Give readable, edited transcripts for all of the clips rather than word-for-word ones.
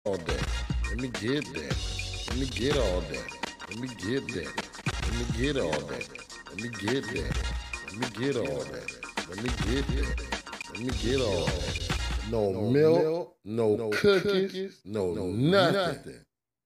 all that. Let me get that. Let me get all that. Let me get that. Let me get all that. Let me get that. Let me get all that. Let me get that. Let me get all that. No milk, no cookies, no nothing.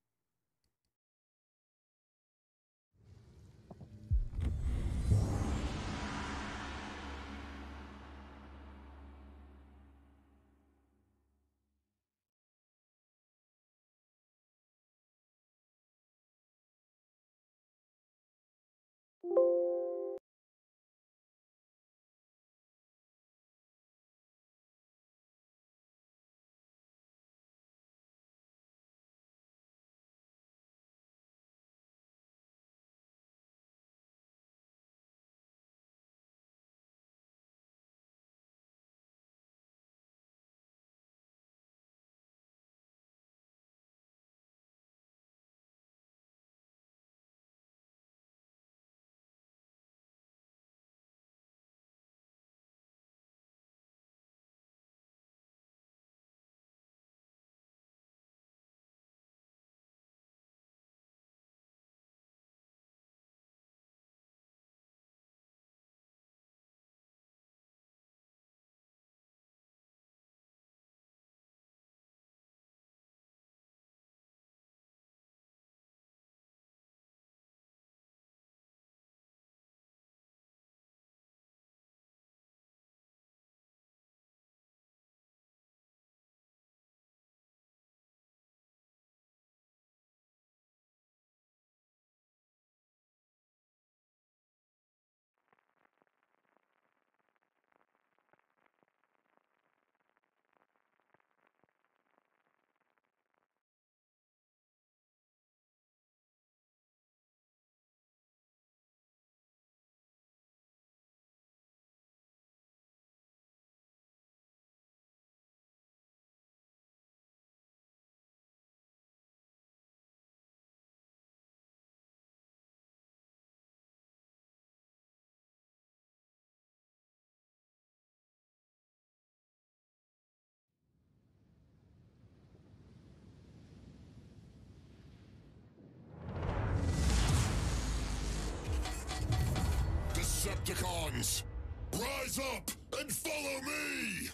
Decepticons, rise up and follow me!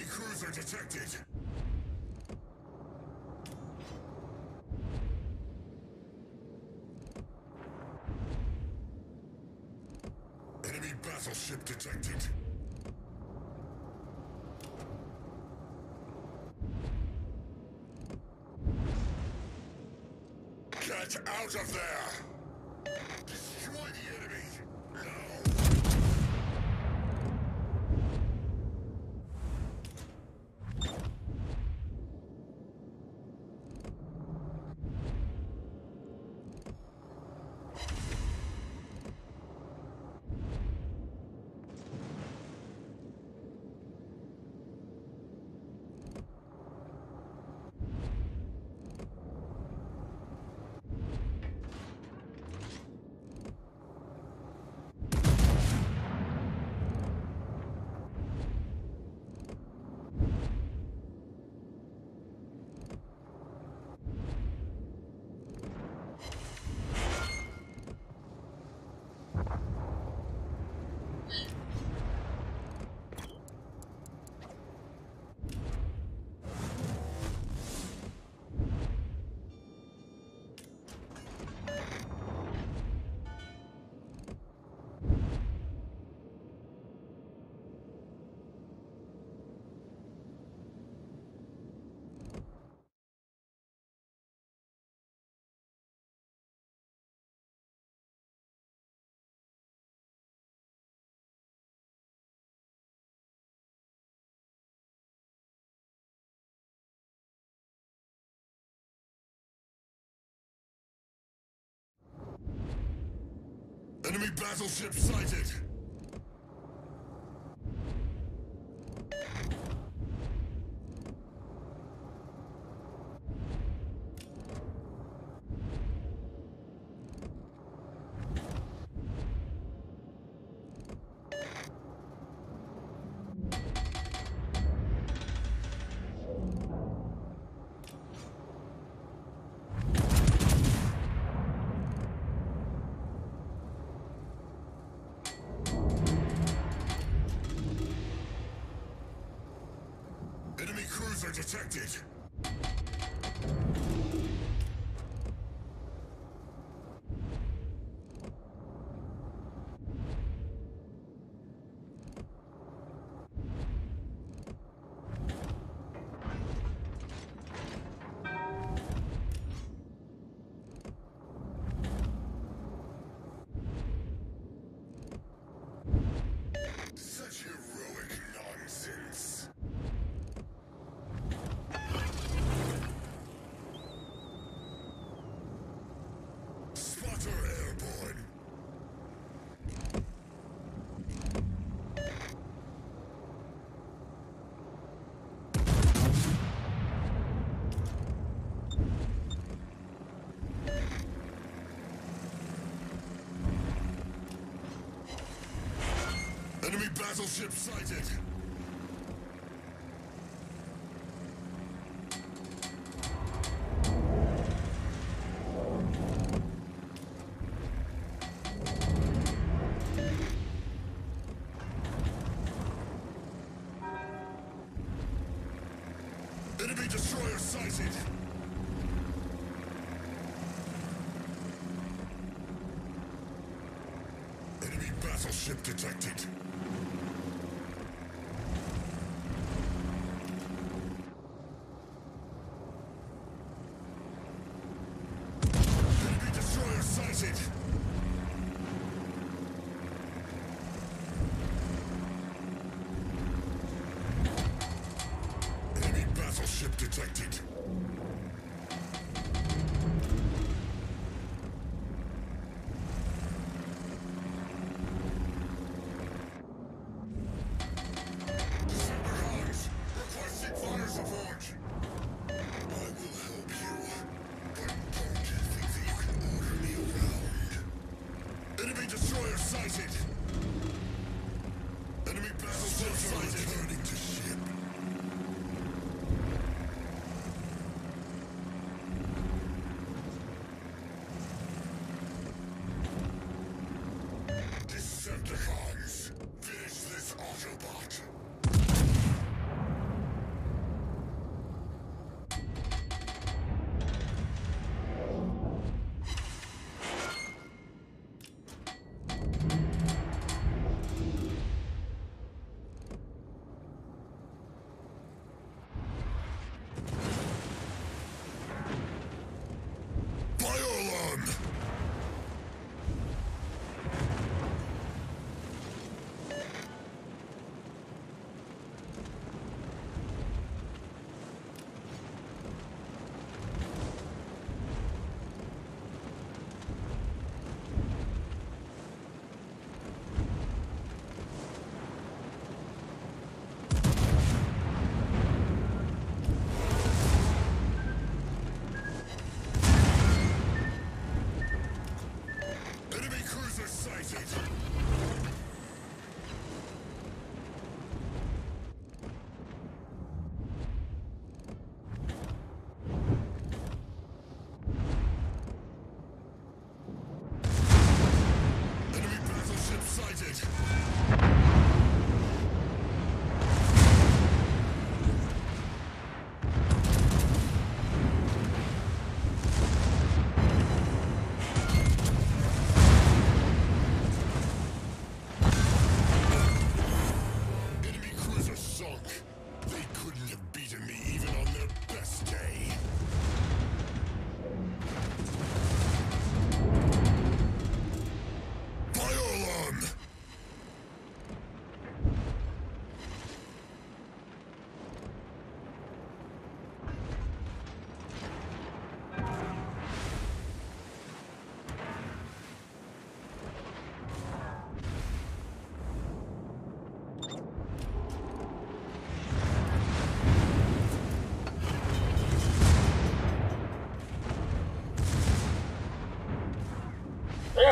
Enemy cruiser detected. Enemy battleship detected. Get out of there! Destroy the enemy! Now! Enemy battleship sighted! Enemy cruiser detected! Such heroic nonsense! Spotter airborne! Enemy battleship sighted! Enemy destroyer sighted! Enemy battleship detected! Enemy destroyer sighted! Enemy battleship detected! Cybercons! Requesting fire support! I will help you, but don't think that you can order me around. Enemy destroyer sighted! Enemy battleship sighted! Returning to ship.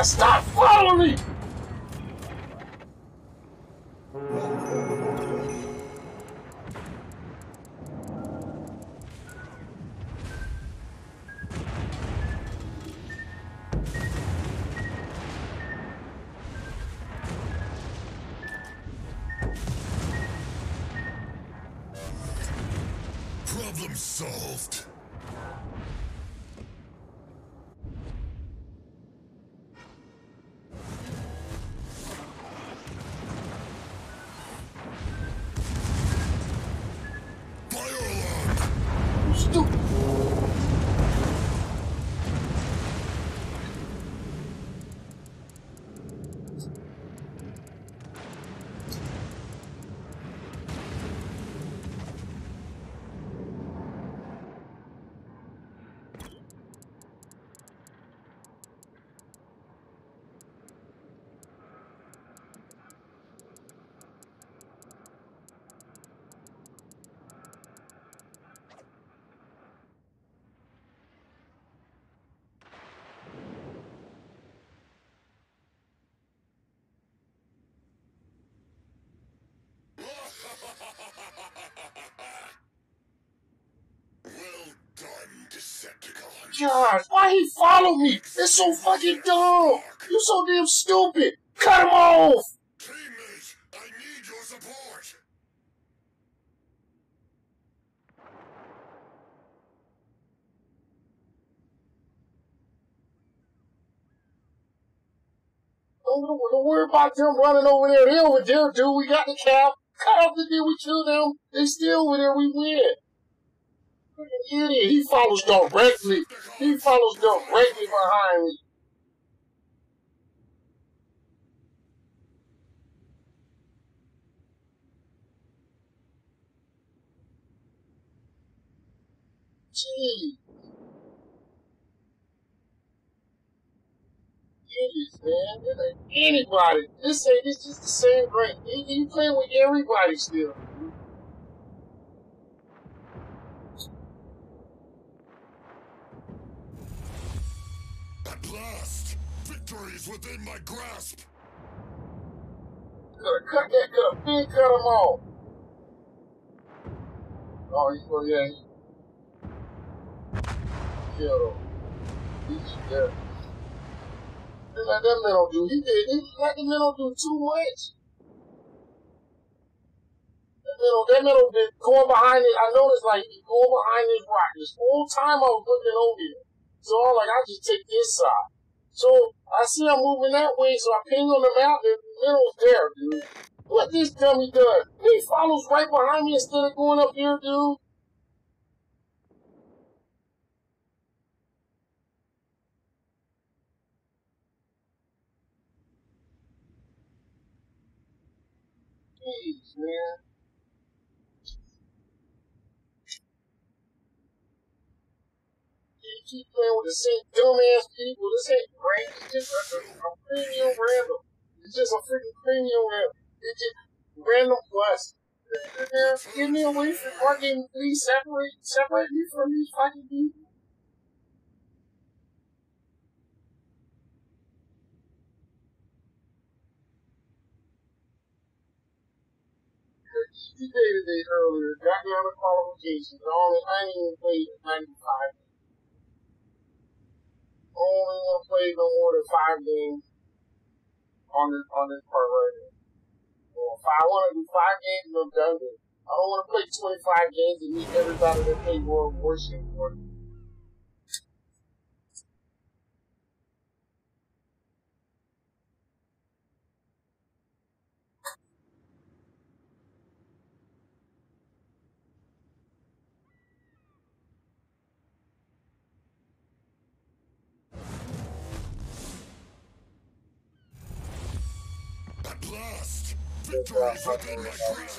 Man, stop following me! Problem solved. Fire alarm! You stupid. Well done, Decepticon. Gosh, why he follow me? It's so fucking dumb. You so damn stupid. Cut him off. Teammate, I need your support. Don't worry about them running over there. They over there, dude. We got the cap. Cut off the deal. We kill them. They still over there. We win. Fucking idiot. He follows directly. He follows directly behind me. Gee. Idiots, man. This ain't anybody. This just the same great. You playing with everybody still. At last, victory is within my grasp. Gotta cut that cut. Big cut him off. Oh, yeah. Kill him. He's dead. They let that man do. He let the man do too much. That man been going behind it. I noticed like he going behind this rock. This whole time I was looking over here. So I'm like, I just take this side. So I see I'm moving that way, so I ping on the map and the middle's there, dude. What this dummy does? He follows right behind me instead of going up here, dude. Jeez, man. You keep playing with the same dumbass people. This ain't great. It's just a premium random. It's just a freaking premium random. It's just random plus. Get me away from fucking, please separate me from these fucking people. You dated it earlier, got me on the qualifications. I ain't even played 95. Only gonna play no more than 5 games on this part right here. Well, if I want to do 5 games, I'm done with it. I don't want to play 25 games and meet everybody that play World of Warship for me. At last, victory is within my grasp.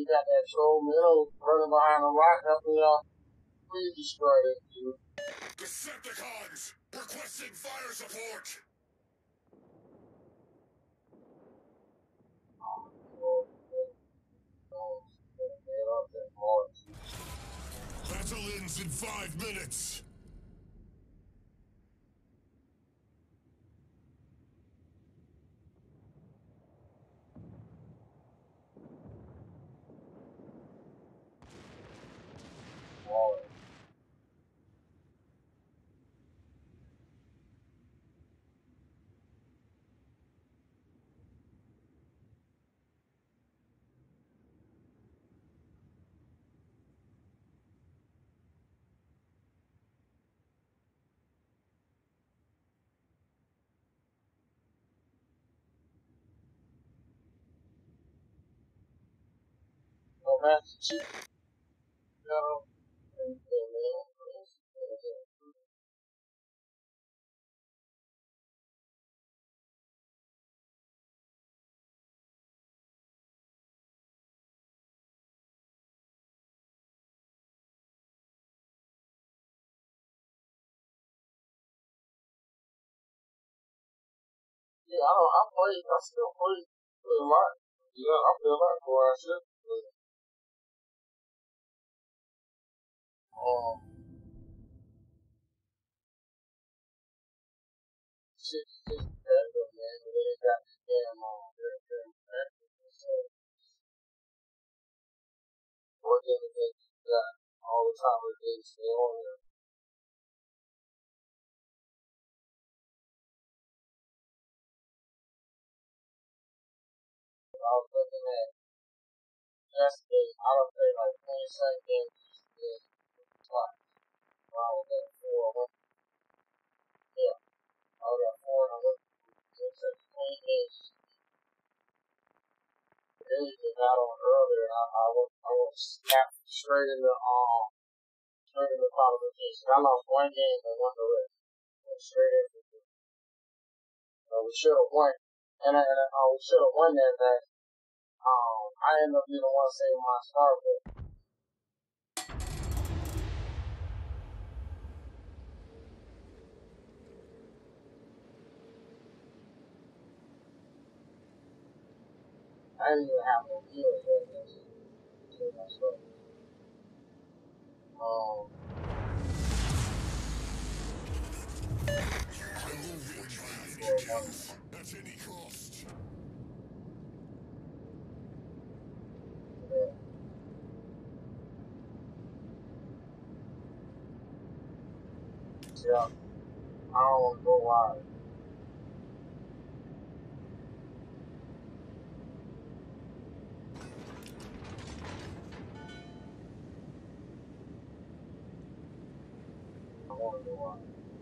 you got that troll middle running behind the rock helping y'all. Please destroy it, dude. Decepticons! Requesting fire support! Battle ends in 5 minutes! Master Chief, yeah, I still play a lot. Yeah, I play a lot more. I should. Shit is just competitive, man. They ain't got this damn very competitive. So, working against that all the time with they stay on there. I was looking at yesterday, I don't play like 27 games yesterday twice. I was at 4. Yeah, I was at 4 and I went to 20 games. Really just got on earlier and I went snap straight in the qualification. I lost 1 game and won the rest. Went straight in. We should have won. And we should have won that match. I ended up being the one saving my star, but I didn't even have no healing yet. So that's what. At any cost. Yeah, I don't want to go wide. I want to go wide.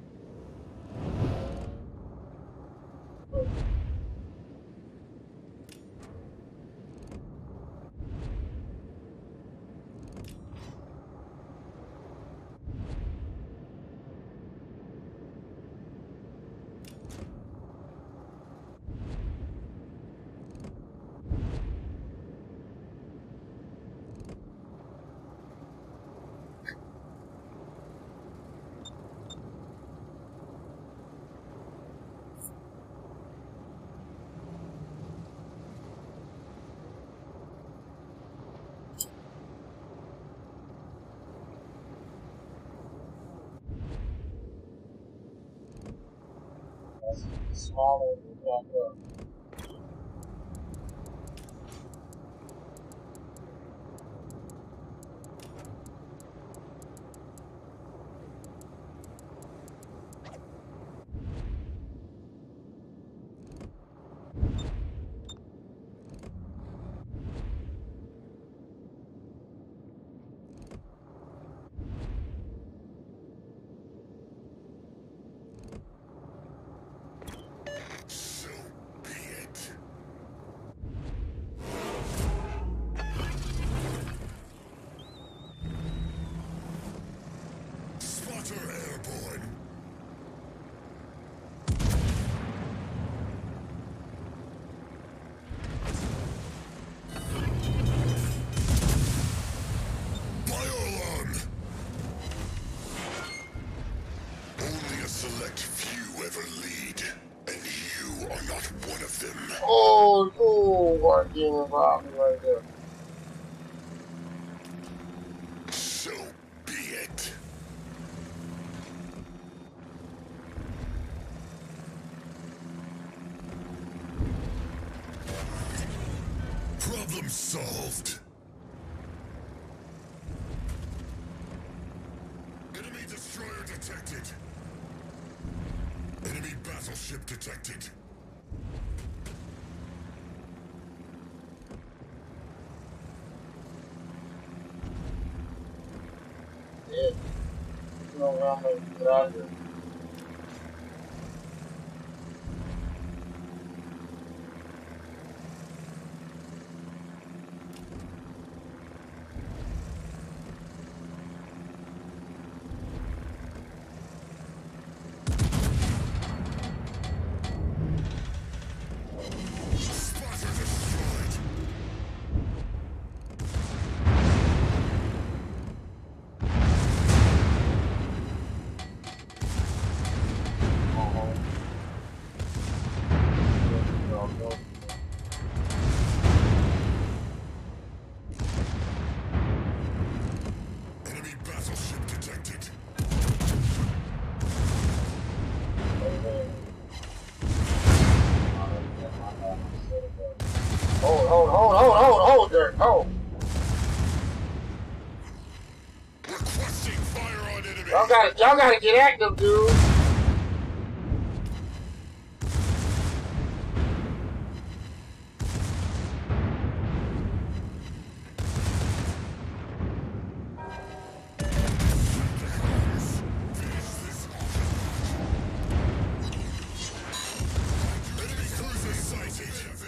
That's smaller than that. So be start getting involved right there. So be it. Problem solved. Enemy destroyer detected. Enemy battleship detected. Yeah. You know where I'm gonna get out of here. Spotter destroyed. Enemy battleship detected. Hold there. Hold. Requesting fire on enemy. Y'all gotta get active, dude. Enemy cruiser sighted.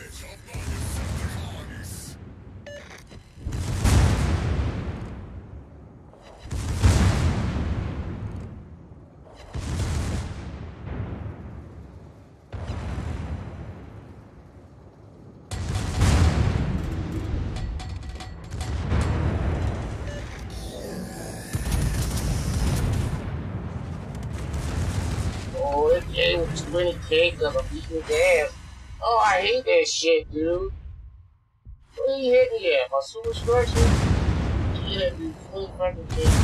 Oh, this game with too many cakes of a beating gas. Oh, I hate that shit, dude. What did he hit me at? My superstructure? Yeah, dude, 20 fucking cakes.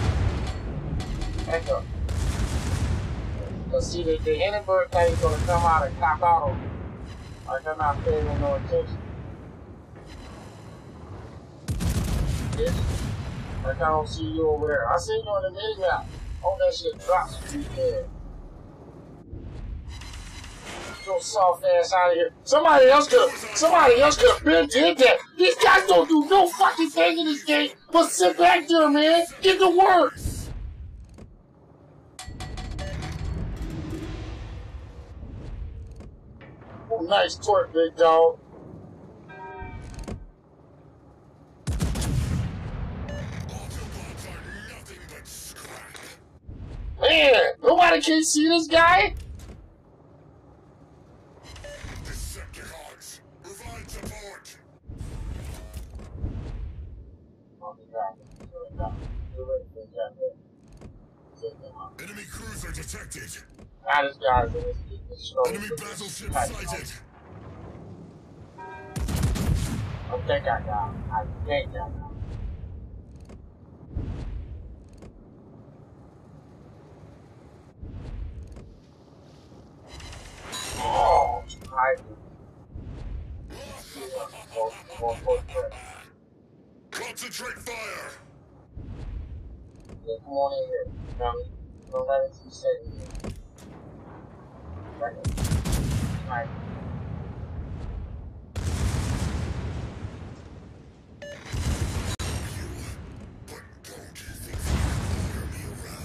Back up. Cause see, the Hindenburg thing is gonna come out and cop out on me. Like I'm not paying no attention. Bitch. Like I don't see you over there. I see you on the mini map. Oh, that shit drops from you there. Your soft ass out of here. Somebody else could have been did that. These guys don't do no fucking thing in this game but sit back there, man. Get to work. Oh, nice torque, big dog. Autobots are nothing but scrap. Man, nobody can see this guy. Decepticons, provide support. Enemy cruiser detected. Now this guy's in this show. Enemy battleship sighted. I think I got him. Oh, Concentrate fire. Yeah, come on in here. Don't let it see seconds here. Right here. Right. But don't think you can order me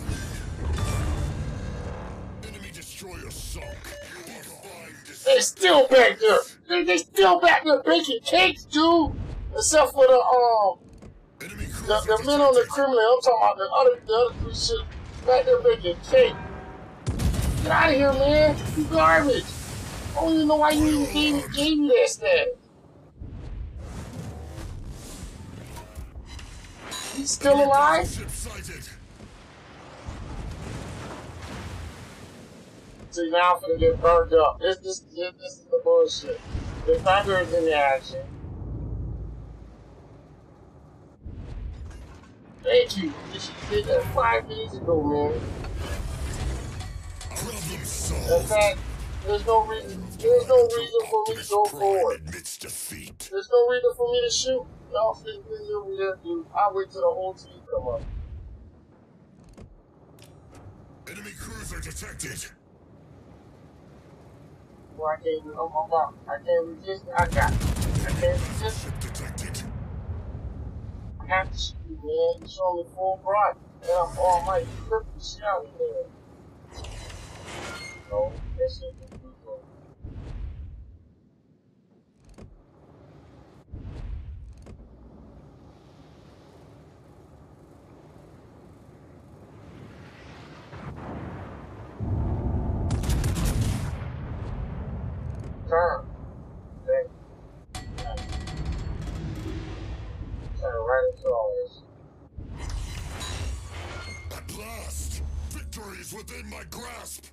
around. Enemy destroyer sunk. You are fine. They still back there. They still back there baking cakes, dude. Except for the men on the criminal. I'm talking about the other three shit back there baking cake. Get out of here, man. You garbage. I don't even know why you even gave me that stat. He's still alive? See, now I'm gonna get burned up. This is the bullshit. The Thunder is in the action. Thank you. You should have did that 5 days ago, man. Problem solved. In fact, there's no reason for me to go forward. Admits defeat. There's no reason for me to shoot. Y'all think over there, dude. I'll wait till the whole team come up. Enemy cruiser detected. Well, I can't resist. I got it. I can't resist. Ship detected. I have to shoot you, man. You show me full bright. And I'm almighty. Look at the scout in there. No, that's it. Turn. Okay. Turn right into all this. At last, victory is within my grasp.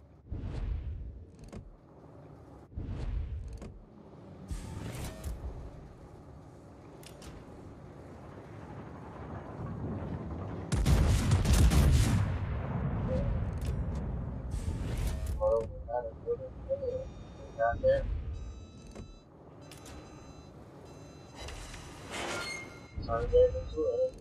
Got that. Turn that into it.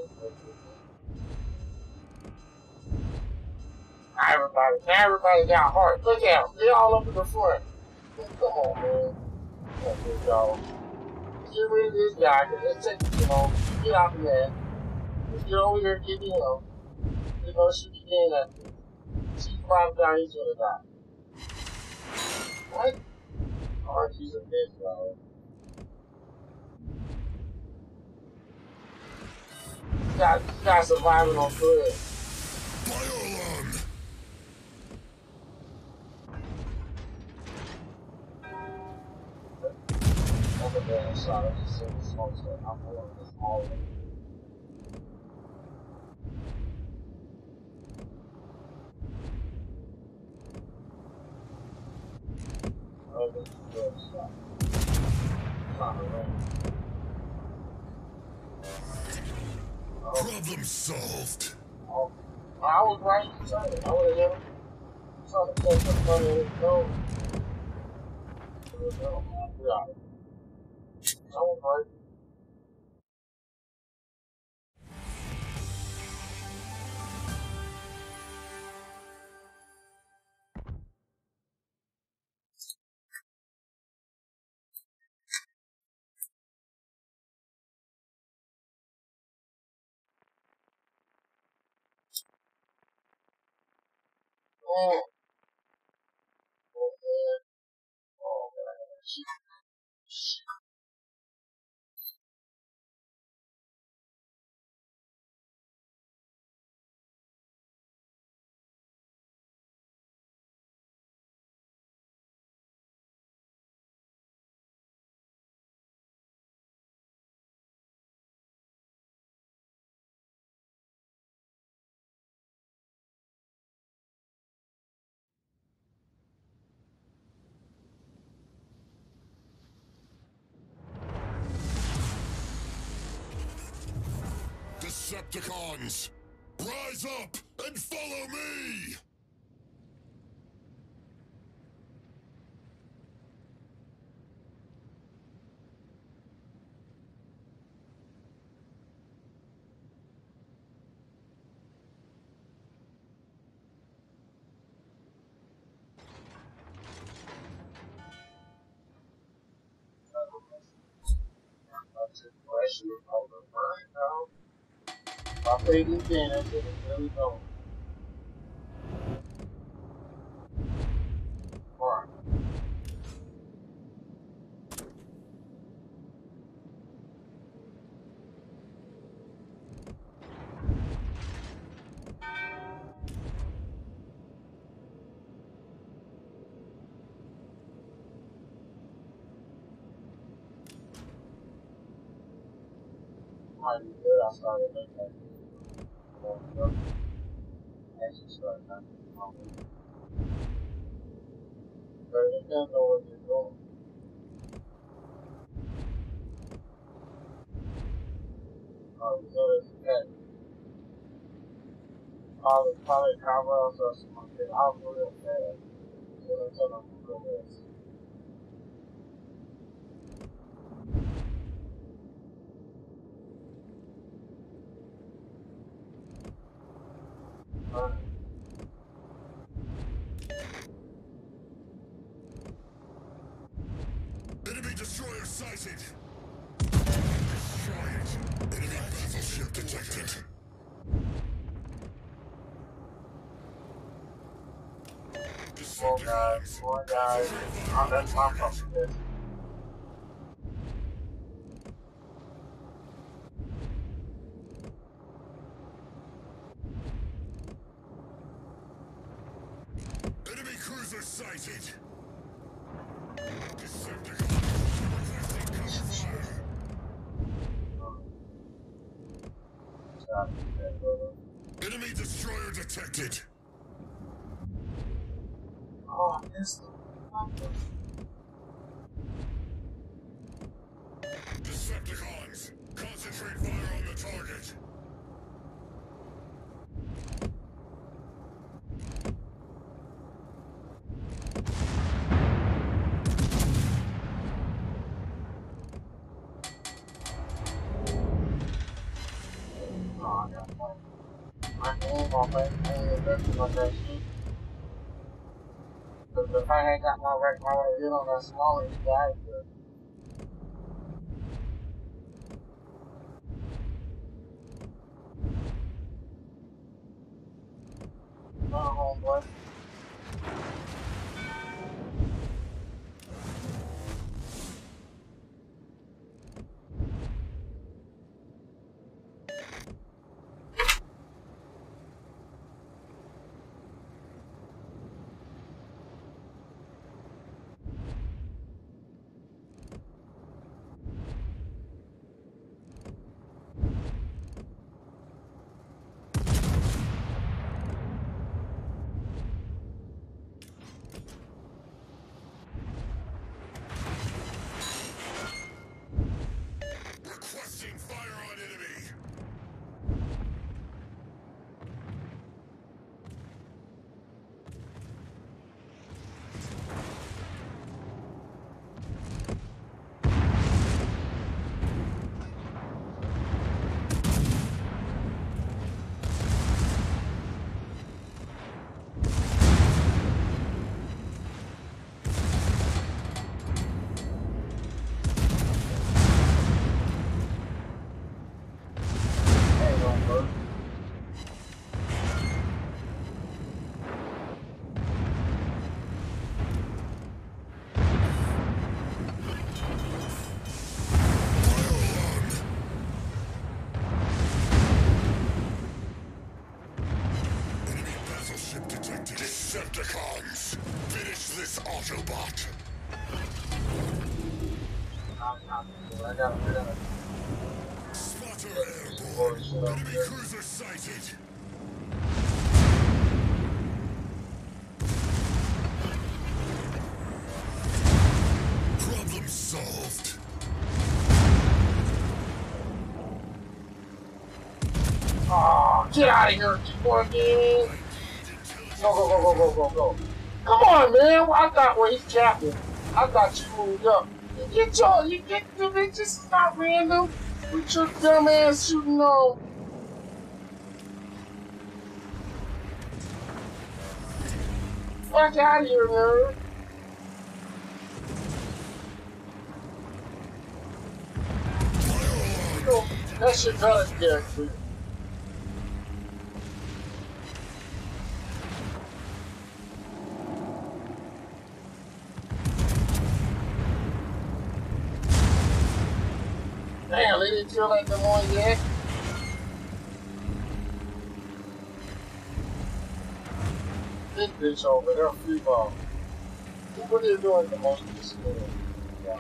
Everybody got heart. Look out. They all up in the front. Come on, man. Come on, y'all. Get rid of this guy, because let's take it, get out of there. Let's get over here and get him. They're going to shoot the game at me. She's probably down, he's going to die. What? Oh, she's a bitch, y'all. This guy's surviving on foot. Fire alarm. That's a bad shot. I just seen the smoke stuff. I'm going to this all in. Oh, this is a good shot. Trying to run. Problem solved. Oh, I was right to turn it. I would have hit him. Trying to catch the front of his nose. Yeah. I was right. Oh, man. Oh, man. Shit. Decepticons, rise up and follow me! I played this game, that's it. Really don't. Alright. Might be good. I started looking at it. Actually, started not but it depends on what you're doing. Probably cowbells or something. I'll do it fast. Then I tell them to do this. Enemy destroyer sighted. Destroy it. Enemy battleship detected. More guys. Oh, that's my fucking. Enemy cruiser sighted. Enemy destroyer detected. Oh, I missed him. Decepticons, concentrate fire on the target. Oh, I got one. I can't on that shit. Because if I ain't got my right hit on that smaller, you guys would. No, homeboy. Requesting fire on enemy. Hey, don't work. Enemy battleship detected. Decepticons, finish this Autobot. I gotta Spotter airborne. Enemy cruiser sighted. Problem solved. Oh, get out of here, T14. Go. Come on, man. I thought, well, he's captain. I thought you moved up. You get the bitches. It's not random. With your dumb ass shooting on. Fuck out of here, nerd. That shit got us there, dude. Damn, they didn't kill that one yet. This bitch over there, free ball. What are you doing the most of this game? Yeah,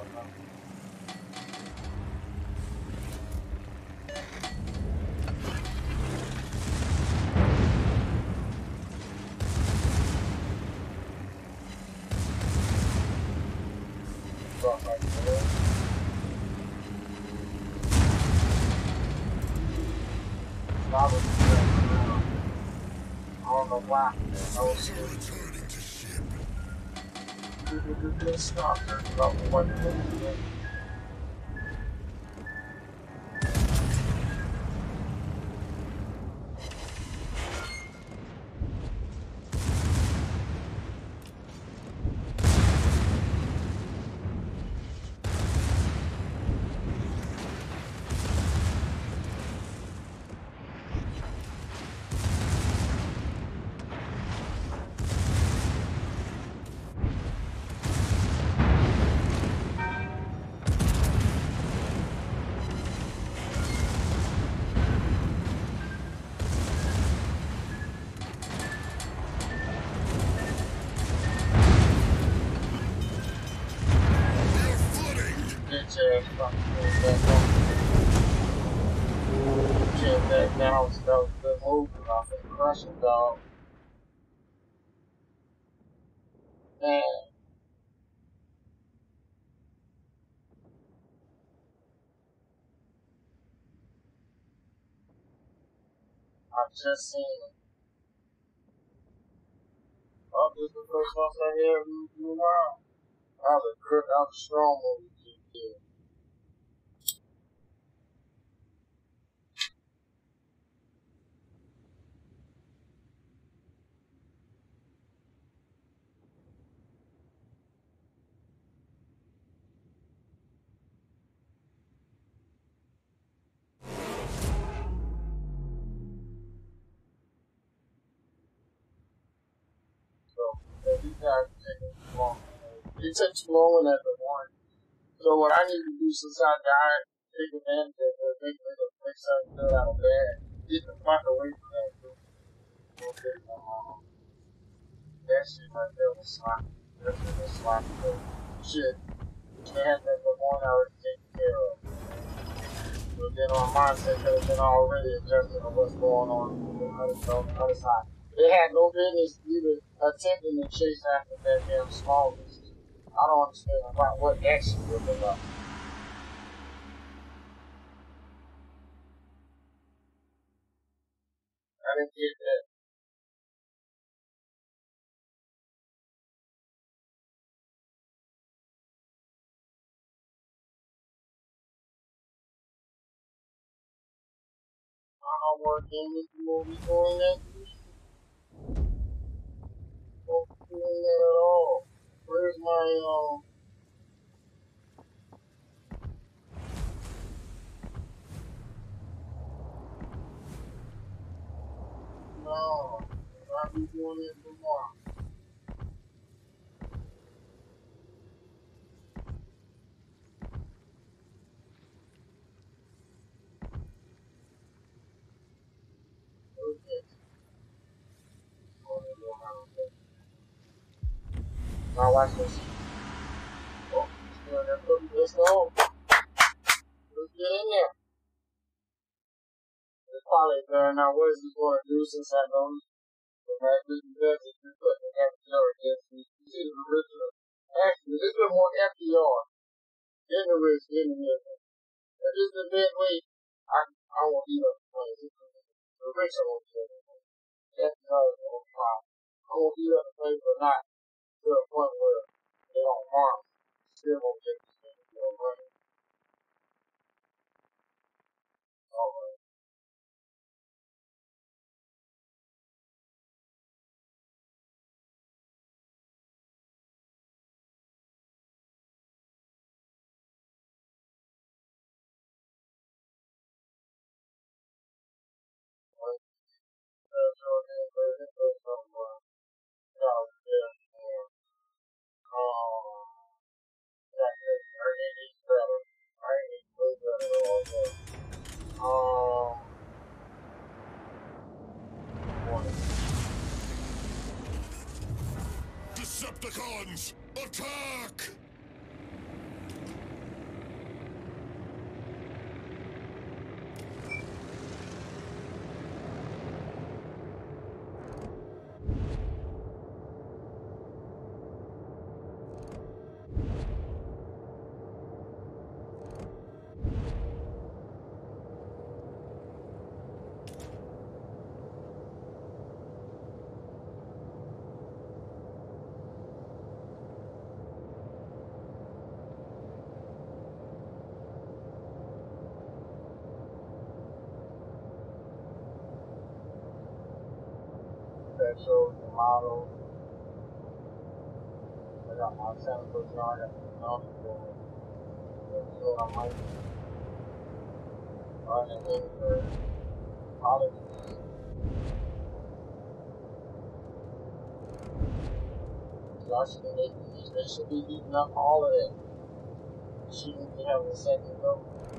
I was I don't know why. I was Returning to ship. good stuff. There's about one thing. That down, so that was a good move. I was gonna crush him, dog. Man, I just seen him. Oh, this is the first one I hear you around. That was a strong move you did. So, these guys are taking too long. It took too long at the one. So what I need to do since I died, take advantage of it, make something good out of that. Get the fuck away from that dude. Okay, that shit right there was sloppy. That shit was sloppy. Shit, they had that the one already taken care of. But then my mindset could have been already adjusted to what's going on the other side. They had no business even attempting to chase after that damn small beast. I don't understand about what action was about. I didn't get that. I'm working with you won't be doing that. Won't be doing that at all. Where's my no. I'll be doing it tomorrow. Okay. Now watch this. Oh, let's go. Let's get in there. It's probably done. Now what is he going to do since I know the fact that he does it? He's putting FDR against me. You see the original. Actually, this is more FDR than the rich getting this. If it's the midway, I won't be up to play. The rich I won't be up to play. FDR is on fire. I won't be up to play, but not to the point where they don't harm me. Still won't get this thing to go running. Alright. Decepticons, attack! that shows the model. I got my center for now. I got the numbers going. So I might run it in for apologies. Y'all should be making, they should be eating up all of that. You shouldn't be having a second go.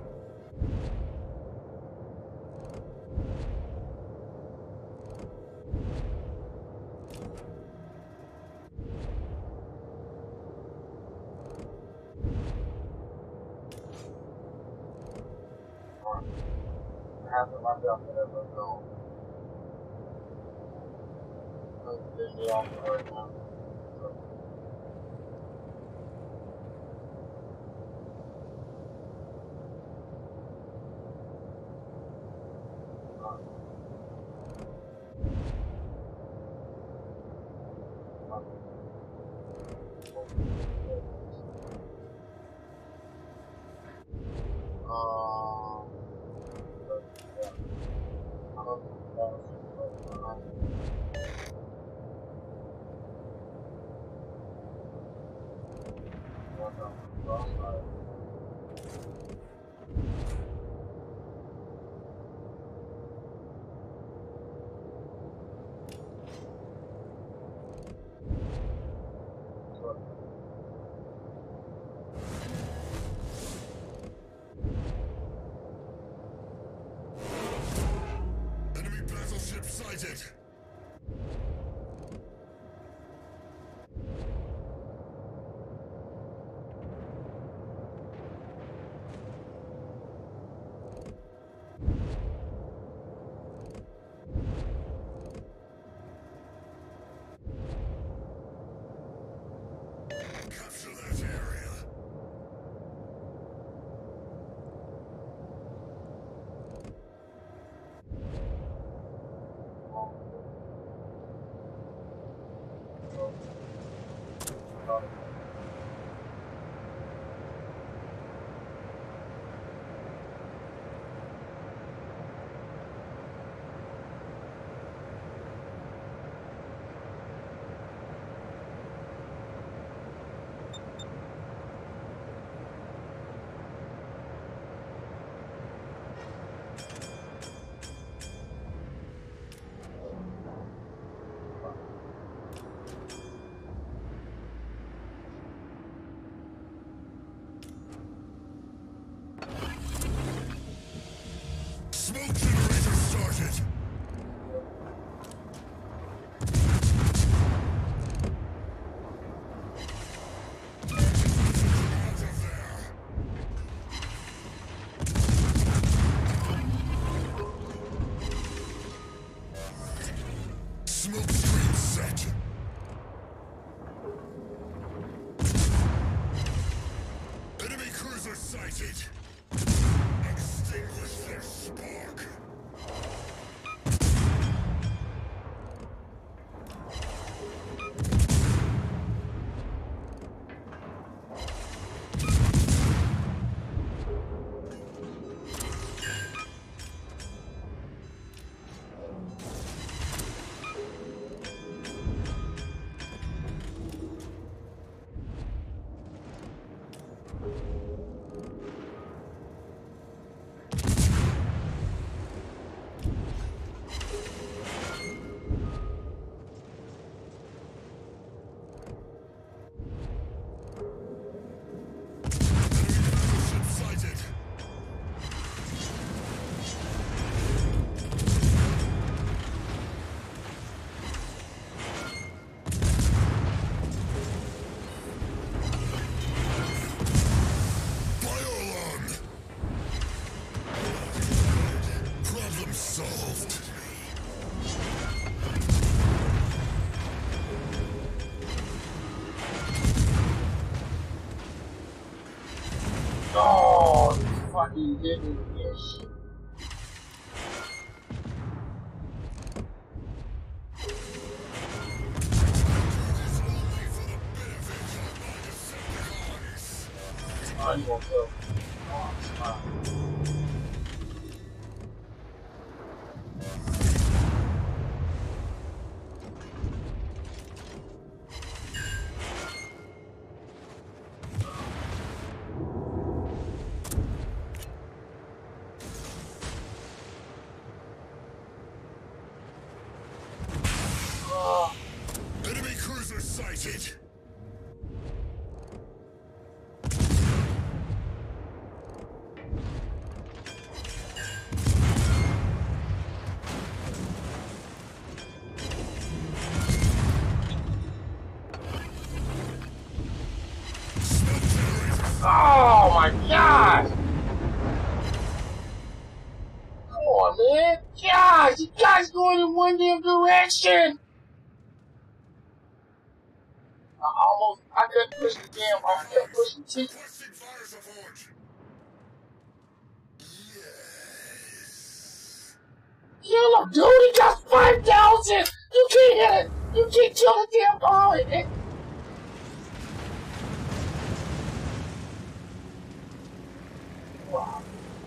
After my job, whatever, no. I'm busy off the right now. Enemy battleship sighted. Capture that area. Smoke generator started. Out of there. Smoke screen set. Enemy cruiser sighted. Extinguish their spark. Battleship sighted. Fire alarm. Problem solved. Oh, you fucking didn't get shit. It's only for the benefit of my Decepticons. Oh, you won't kill me. Oh, it's fine. sighted. Oh my God! Come on, man! Gosh, you guys going in one damn direction! I couldn't push the damn, I couldn't push the T. Requesting fire support. Yes. Kill him, dude! He got 5,000! You can't hit it! You can't kill the damn ball! Wow.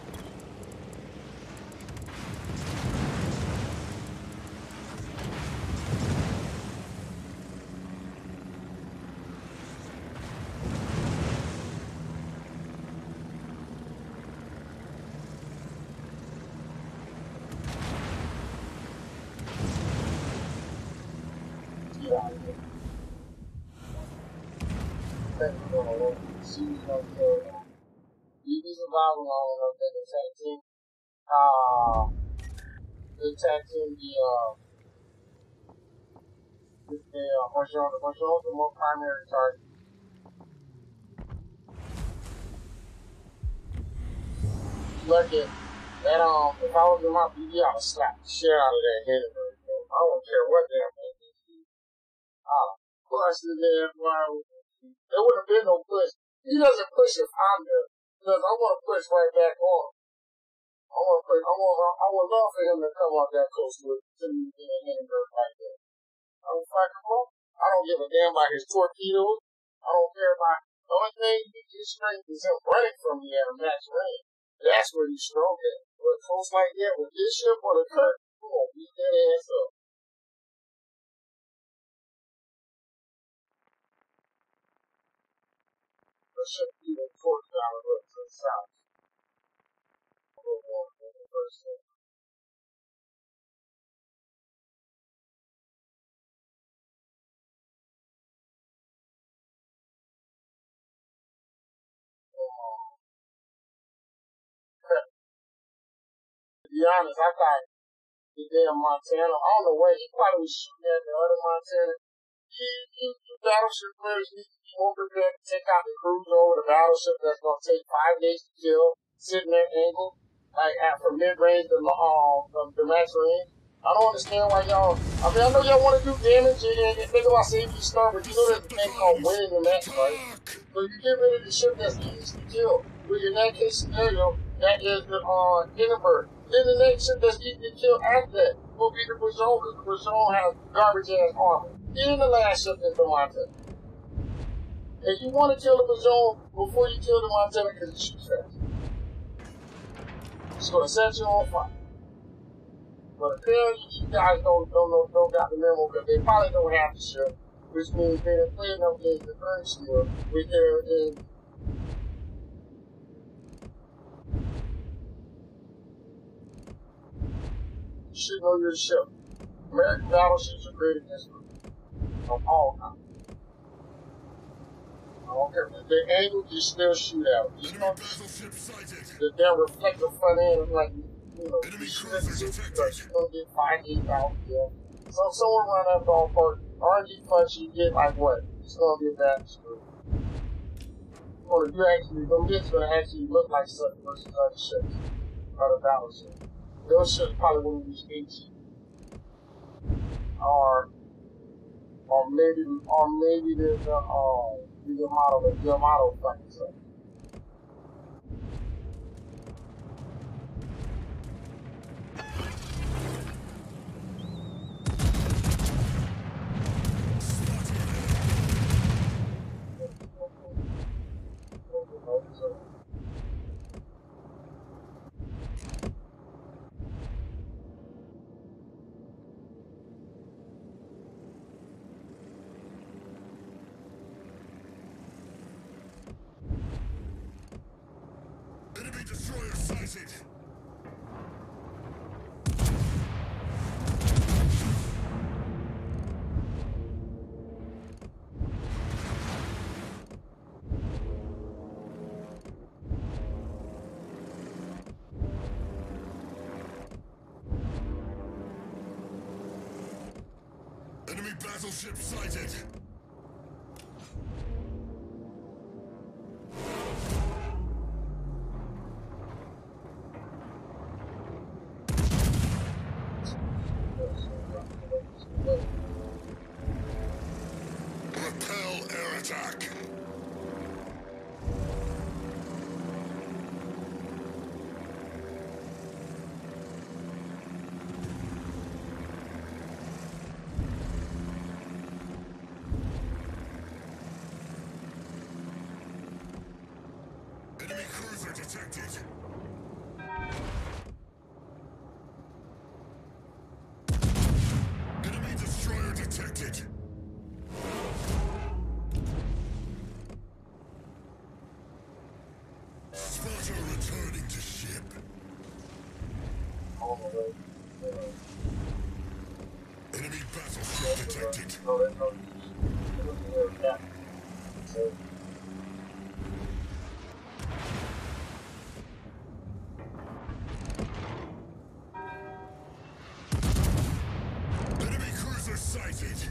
Get out of here. Thank you, Lord. See you right there. You be surviving long enough that the tag team, push on the more primary target. Look at that, if I was in my BD, I would slap the shit out of that Hindenburg, bro. I don't care what damn thing they do. Push the damn wire. There wouldn't have been no push. He doesn't push if I'm there. Because I want to push right back on. I would love for him to come off that coast with to me being Hindenburg like that. I don't fucking know. I don't give a damn about his torpedoes. I don't care about the only thing his strength is him running from me at a max range. That's where he's strong at. But folks like that with this ship or the Kirk, come on, beat that ass up. The ship even torch down the road to the south. A little more than the first thing. To be honest, I thought the damn Montana, I don't know where, he probably was shooting at the other Montana. You battleship players need to be more prepared to take out the cruiser over the battleship that's going to take 5 days to kill, sitting there angled, like for mid-range, the max range. I don't understand why y'all, I mean, I know y'all want to do damage and think about safety stuff, but you know there's a thing called winning the match, right? So you get rid of the ship that's easy to kill. Which in that case scenario, that is the Hindenburg. Then the next ship that's easy to kill after that will be the Brazil, because the Brazil has garbage ass armor. Then the last ship is the Montana. If you want to kill the Brazil before you kill the Montana, because it shoots fast, it's going to set you on fire. But apparently you guys don't got the memo, because they probably don't have the ship, which means they didn't play enough games to earn shield, which they're in. You should know your ship. American battleships are great against them. Of all kinds. I don't care. If they're angled, you still shoot out. You know, that reflective front end is like, you know, you shoot at the ship, you're going to get 5,000, 8,000 kills. So somewhere around that ballpark, RNG punch, you get like what? It's going to be a bad screw. Or you actually, it's going to actually look like something versus other ships. Other battleships. Those ships probably wouldn't use 18. Or maybe there's the model fucking stuff. Enemy destroyer sighted. battleship sighted. Repel air attack. Enemy cruiser detected. Enemy destroyer detected. Spotter returning to ship. Enemy battleship detected. Enemy cruiser sighted.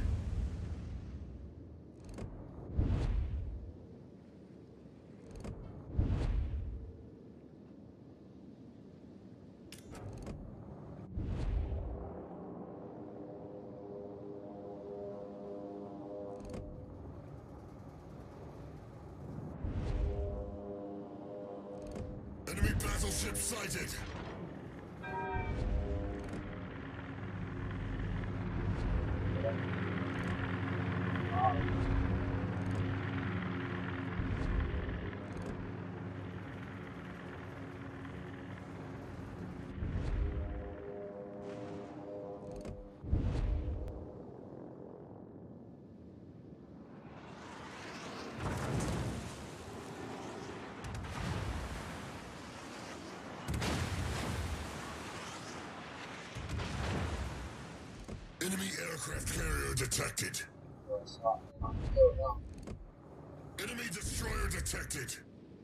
Enemy battleship sighted. Enemy aircraft carrier detected. Enemy destroyer detected.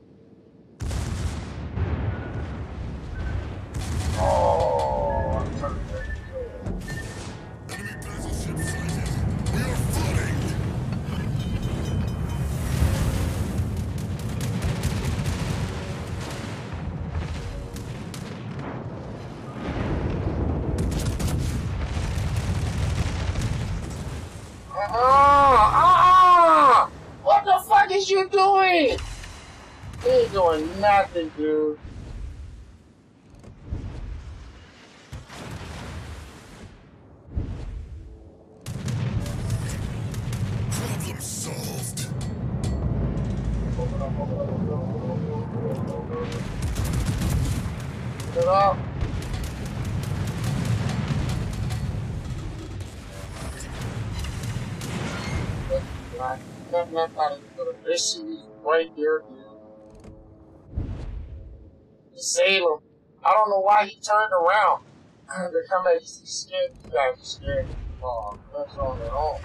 Enemy battleship sighted. We are flooding. What the fuck is you doing? He ain't doing nothing, dude. Problem solved. Get up. This shit is right there, dude. Salem. I don't know why he turned around. They're coming at he's scared. You guys are scared. Oh, that's on their own.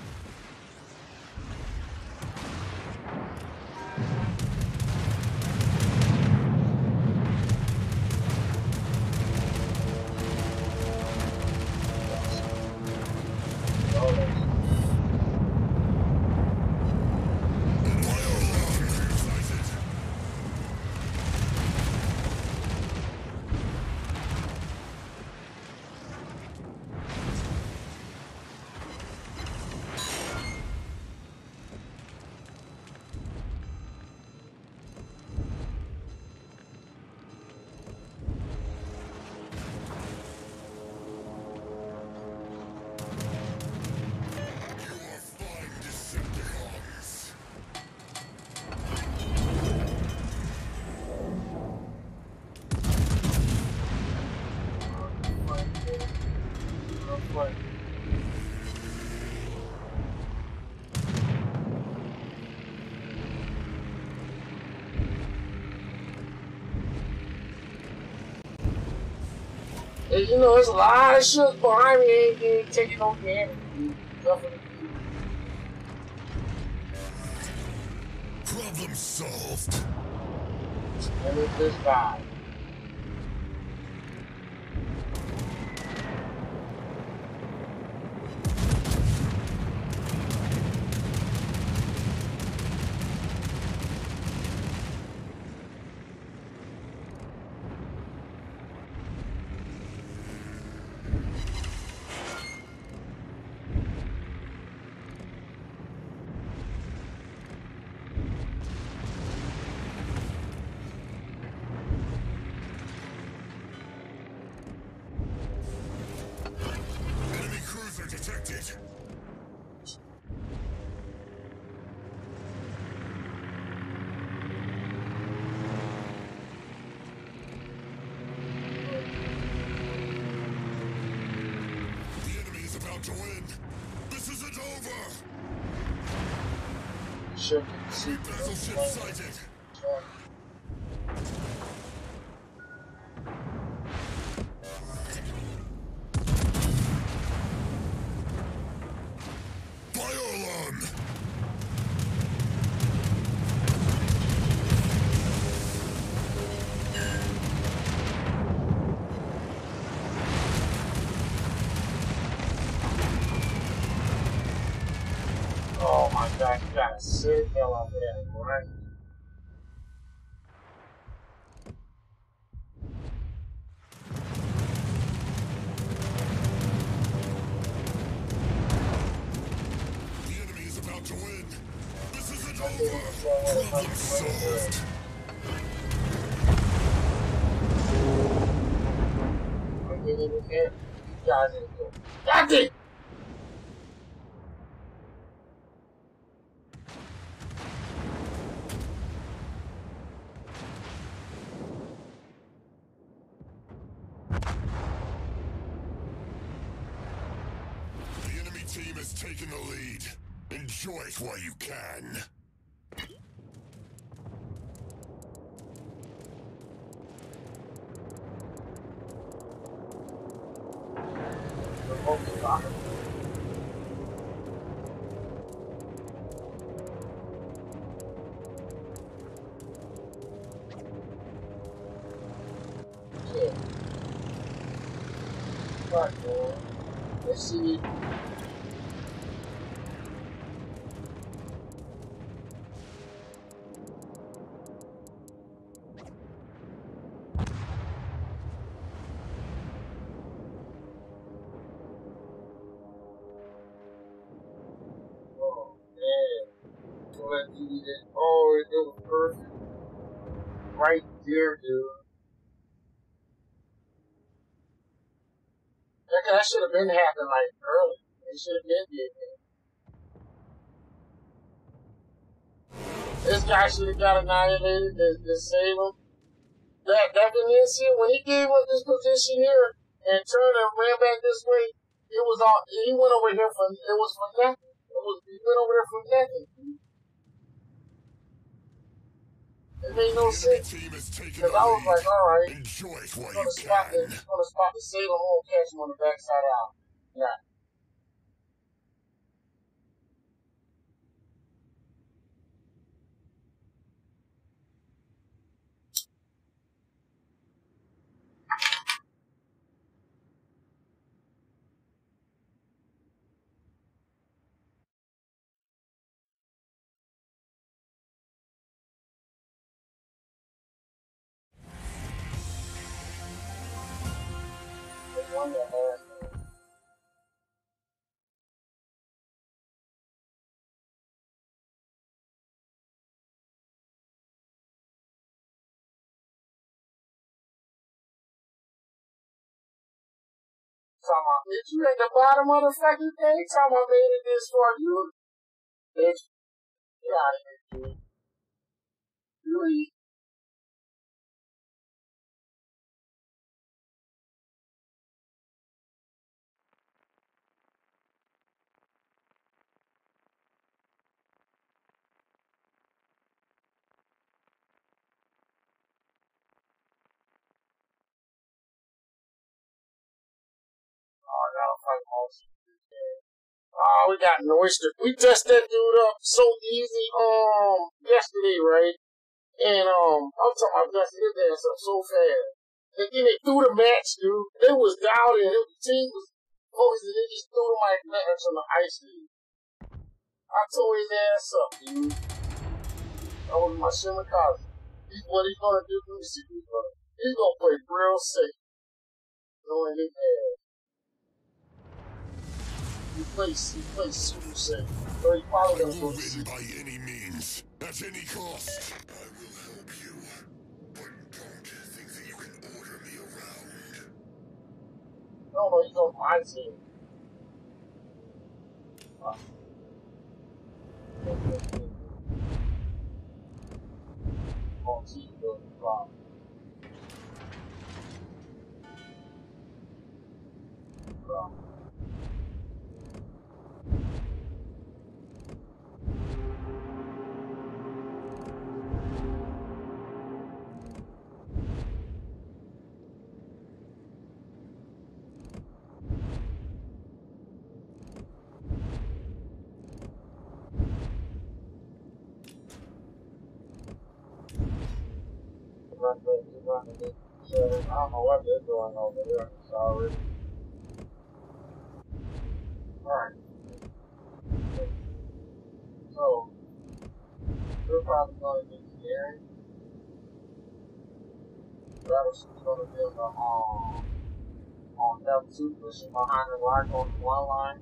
And you know, there's a lot of shit behind me ain't taking no damage. Definitely. Problem solved. And it's this guy. over! Should Enemy battleship sighted! Fire alarm! Oh my gosh, you got a sick hell out there, right? The enemy is about to win! This isn't I think over! it's going Problem to solved! I didn't even care. You guys didn't do it. Got it! The enemy team has taken the lead. Enjoy it while you can. The most rocket. Shit. Fuck, man. Let's see. Oh, man. What you did. Oh, it was perfect. Right there, dude. That should have been happening like early. It should have been did that. This guy should have got annihilated to save him. That Venetian, when he gave up this position here and turned and ran back this way, it was all he went over here for it was for nothing. He went over there for nothing. It made no sense. Because I was like, alright, Enjoy it while he's you gonna can. spot the Salem won't catch him on the backside out. Nah. They won that last game. Talking about, bitch, you at the bottom of the fucking thing? Talking about made it this far, you bitch. Get out of here, dude. Really? Oh, I gotta fight most. Oh, we got Noyster. We touched that dude up so easy, yesterday, right? And, I'm talking about dusting his ass up so fast. And then they threw the match, dude. They was down and the team was focused and they just threw him like nothing on the ice, dude. I tore his ass up, dude. That was my shimmer cousin. What he's gonna do, let me see what he's gonna do. He's gonna play real safe. Knowing his ass. He plays super safe. So he probably I gonna will go to win sleep. by any means, at any cost. I will help you, but don't think that you can order me around. No, he's on my team. On team building problem. running it. Yeah, I don't know what they're doing over there. Sorry. Alright. So, we're probably going to get scared. Travis is going to be on L2 pushing behind the line on the one line.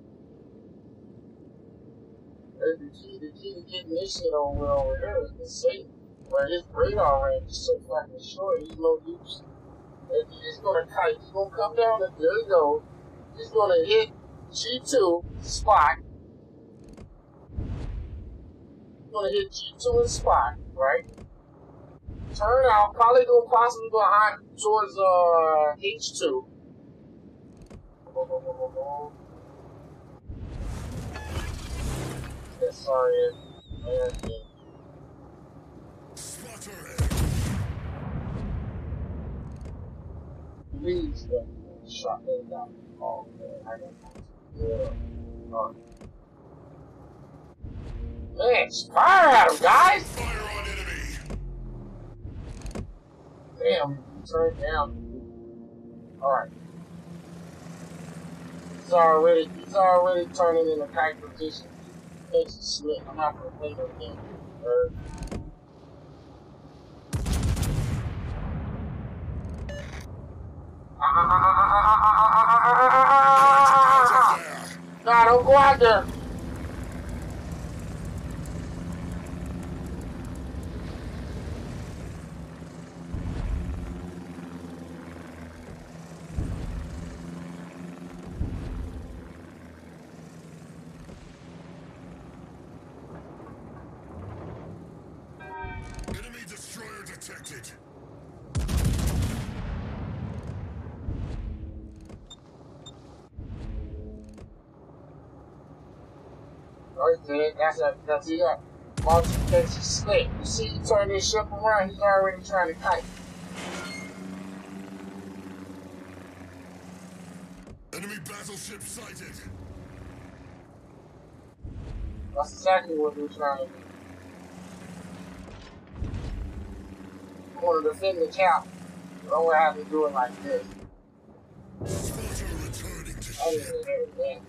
The key to getting this shit over here is the safe. Where his radar range is so fucking short, he's no use. If he's gonna kite, he's gonna come down and there you go. He's gonna hit G2 spot. He's gonna hit G2 in spot, right? Turn out, probably gonna possibly go behind towards H2. Yes, sorry, please don't shut me down. Oh man, I don't know. Man, fire at him, guys! Fire on enemy! Damn, turn down. Alright. He's already turning in a kite position. Makes it slip. I'm not gonna play no game. Nah, don't go out there. Enemy destroyer detected. Okay, that's it. Multi-case slick. You see, you turn this ship around, he's already trying to kite. Enemy battleship sighted. That's exactly what they're trying to do. I want to defend the cap. I don't have to do it like this. Spotter returning to I ship. didn't even hear it then.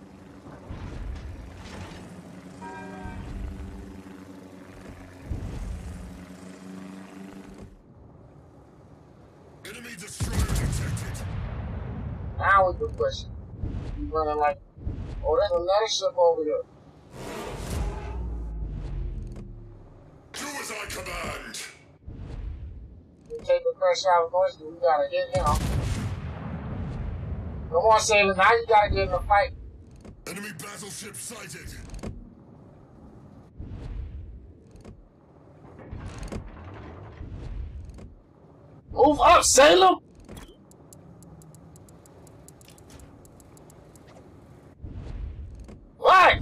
Enemy destroyer detected. Now we can push it. He's running like, oh, there's another ship over here. Do as I command. We take the pressure out of noise, but we gotta hit him. Come on, Sailor, now you gotta get in the fight. Enemy battleship sighted. Move up, Sailor! What?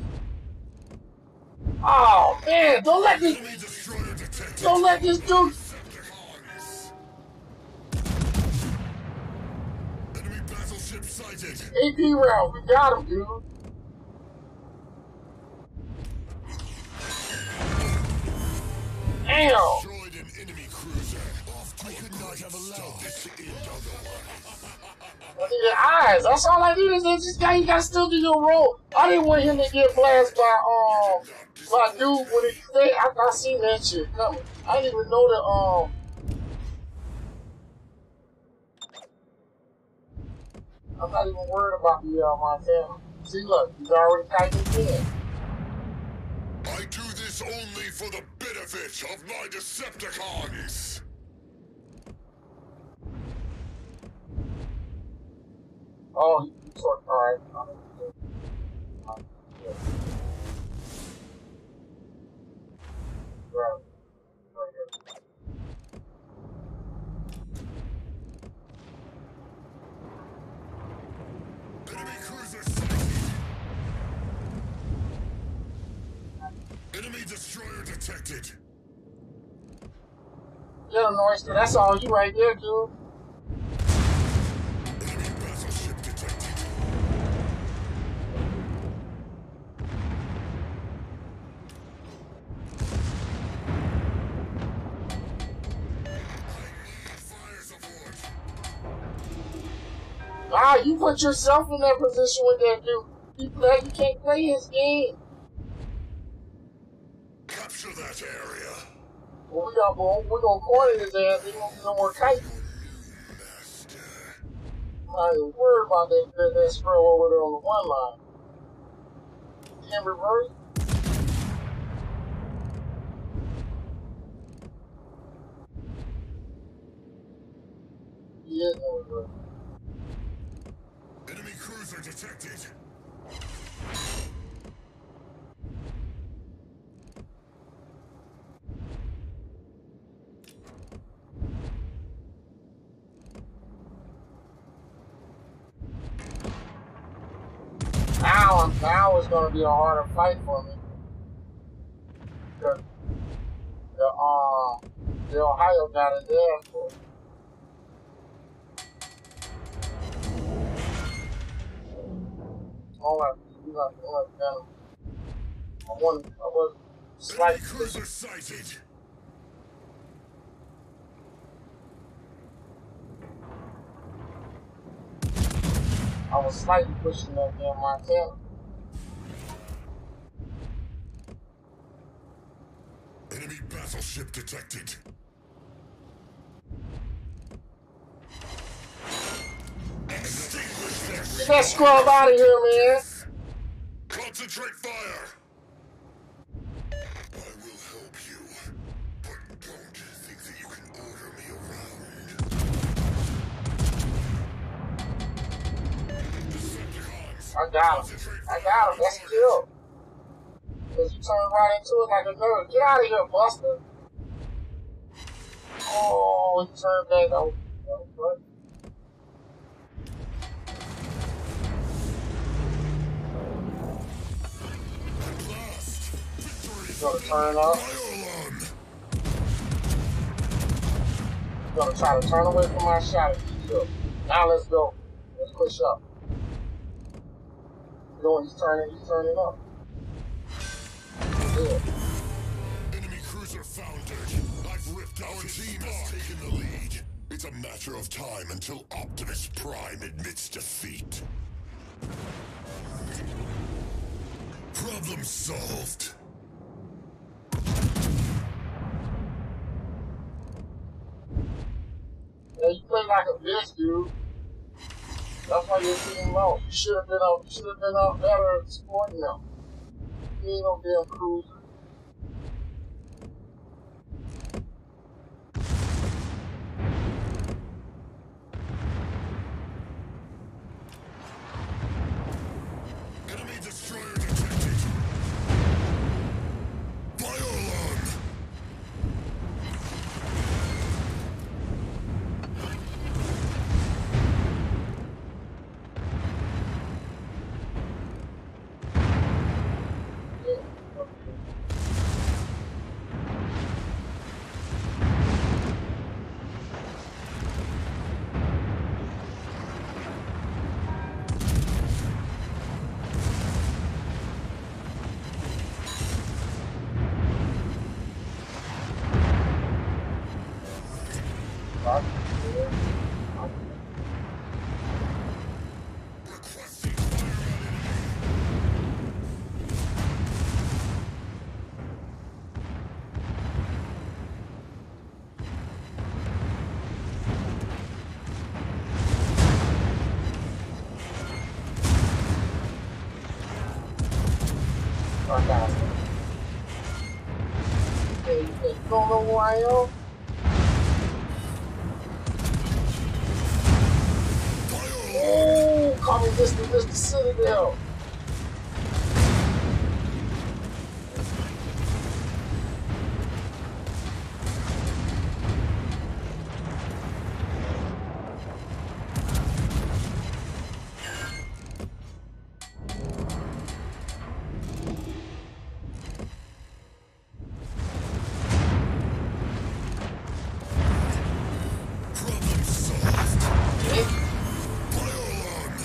Oh man, don't let Enemy destroyer detected. this dude. Decepticons. Enemy battleship sighted. AP round, we got him, dude. Damn. Destroyed an enemy cruiser. I could not have allowed this to end otherwise. I need your eyes. That's all I need is that this guy. You gotta still do your role. I didn't want him to get blasted by dude when he stayed. I seen that shit coming. I didn't even know that I'm not even worried about the Montana. See, look, he's already typing in. I do this only for the benefit of my Decepticons. Oh, he's alright. Enemy cruiser sighted. Enemy destroyer detected. Yeah, noise, that's all you right there, dude. Enemy battleship detected. I need Nah, you put yourself in that position with that dude. You can't play his game. Capture that area. Well, we're gonna corner his ass. There's gonna be no more kite. I ain't worried about that scroll over there on the one line. Can't reverse. He is no reverse. Enemy cruiser detected. Now it's gonna be a harder fight for me. The Ohio got his ass for it. I was slightly. Enemy cruiser sighted. I was slightly pushing that damn Montana. Enemy battleship detected. Extinguish their Get that scrub out of here, man. Concentrate fire. I will help you, but don't think that you can order me around. Decepticons. I got him. That's a kill. Cause you turn right into it like a nerd. Get out of here, Buster. Oh, he turned back. That was good. Gonna turn up. Gonna try to turn away from my shot and keep up. Now let's go. Let's push up. You know he's turning up. Good. Enemy cruiser foundered. I've ripped our team has taken the lead. It's a matter of time until Optimus Prime admits defeat. Problem solved. Yeah, you play like a bitch, dude. That's why you're team low. You should have been up better at supporting them. You ain't no damn cruiser. Enemy destroyer detected. Fire alarm. Requesting fire I got it. Hey, you don't know who I am? Oh, call me Mr. Citadel. problem solved. Hey, Fire alarm.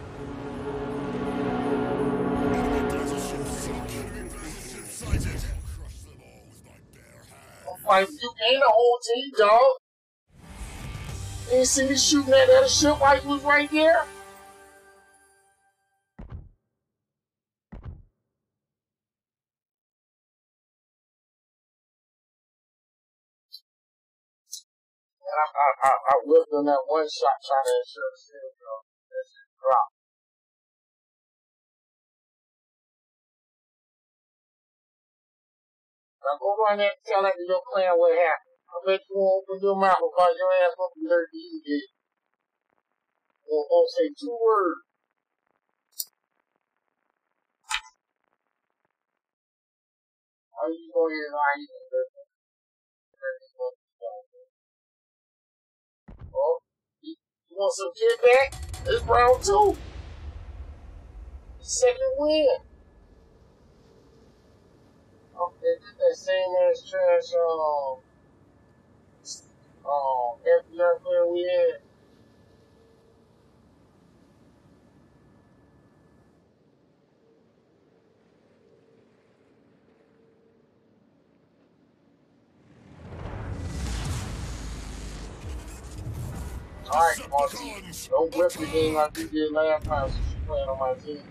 Enemy battleship sunk. Enemy battleship sighted. I'll crush them all with my bare hands. I'm fighting you and the whole team, dog. You didn't see me shooting at that ship while you was right there? I whipped on that one shot trying to ensure the steering wheel. That shit dropped. Now go run there and tell that to your clan what happened. I bet you won't open your mouth because your ass won't be hurt easy. Won't say 2 words. How you going to lie either? Oh, you want some kid back? It's round 2. Second win. Okay, get that same ass trash FBR player we had. Alright, Marty, don't whip the game like you did last time since you playing on my team.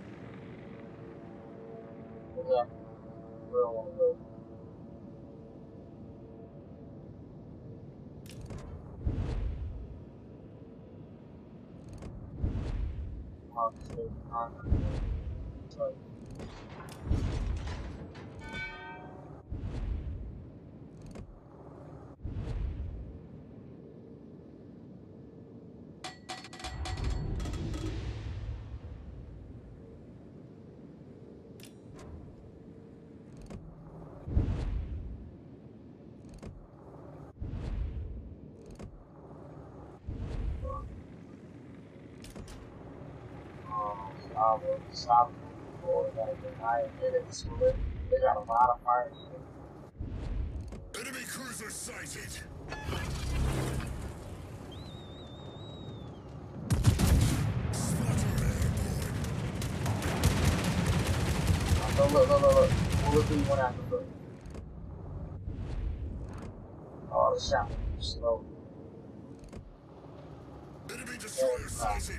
Yeah, where I want to go. Stop or like the 9 minutes. They got a lot of fire. Enemy cruiser sighted. Look. We'll look one after the oh, the shot was slow. Enemy destroyer sighted.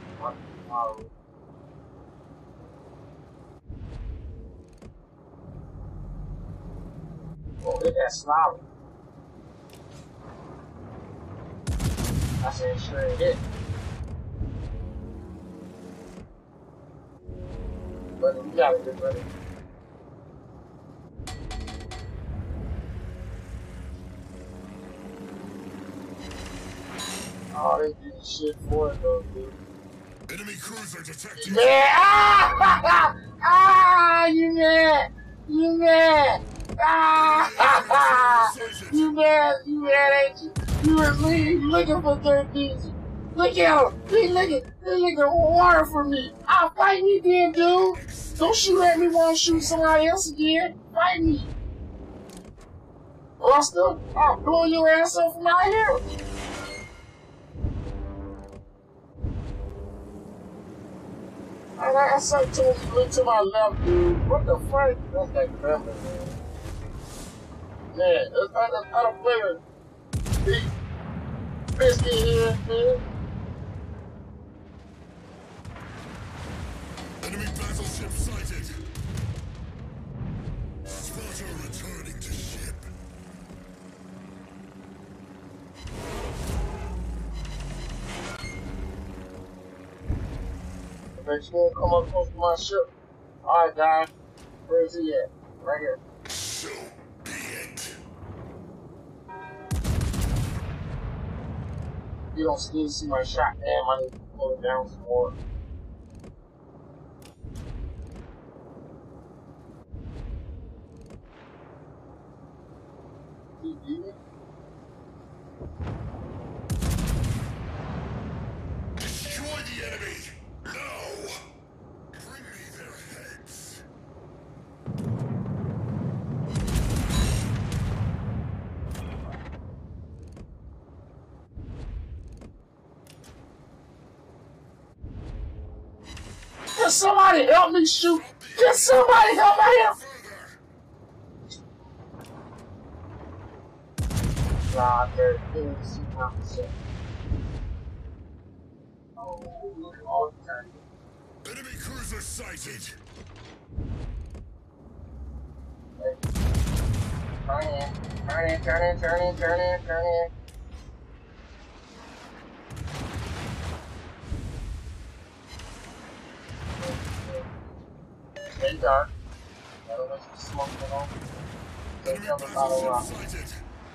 Oh, hit that slow. I said, sure it hit. But we gotta get ready. Oh, they did shit for it though, dude. Enemy cruiser detected. Yeah! You mad! You mad! You mad, ain't you? You were looking for dirt813. Look at him! He looking water for me. I'll fight me then, dude! Don't shoot at me while I shoot somebody else again. Fight me! Or I'll blow your ass up from out here. I saw told you look to my left, dude. What the fuck? That's like gremlin, man. Man, I don't play with big biscuit here, man. Enemy battleship sighted. Spotter returning to ship. Make sure come up close to my ship. Alright, guys. Where's he at? Right here. So be it. You don't still see my shot, damn. I need to pull it down some more. Destroy the enemy. No. Bring me their heads. Can somebody help me shoot? Can somebody help me out? Nah, there is not so. Oh, okay. Enemy cruiser sighted. Turn in. Stay dark. Gotta let some smoke in on. Take Enemy them about a rock. battleship sighted.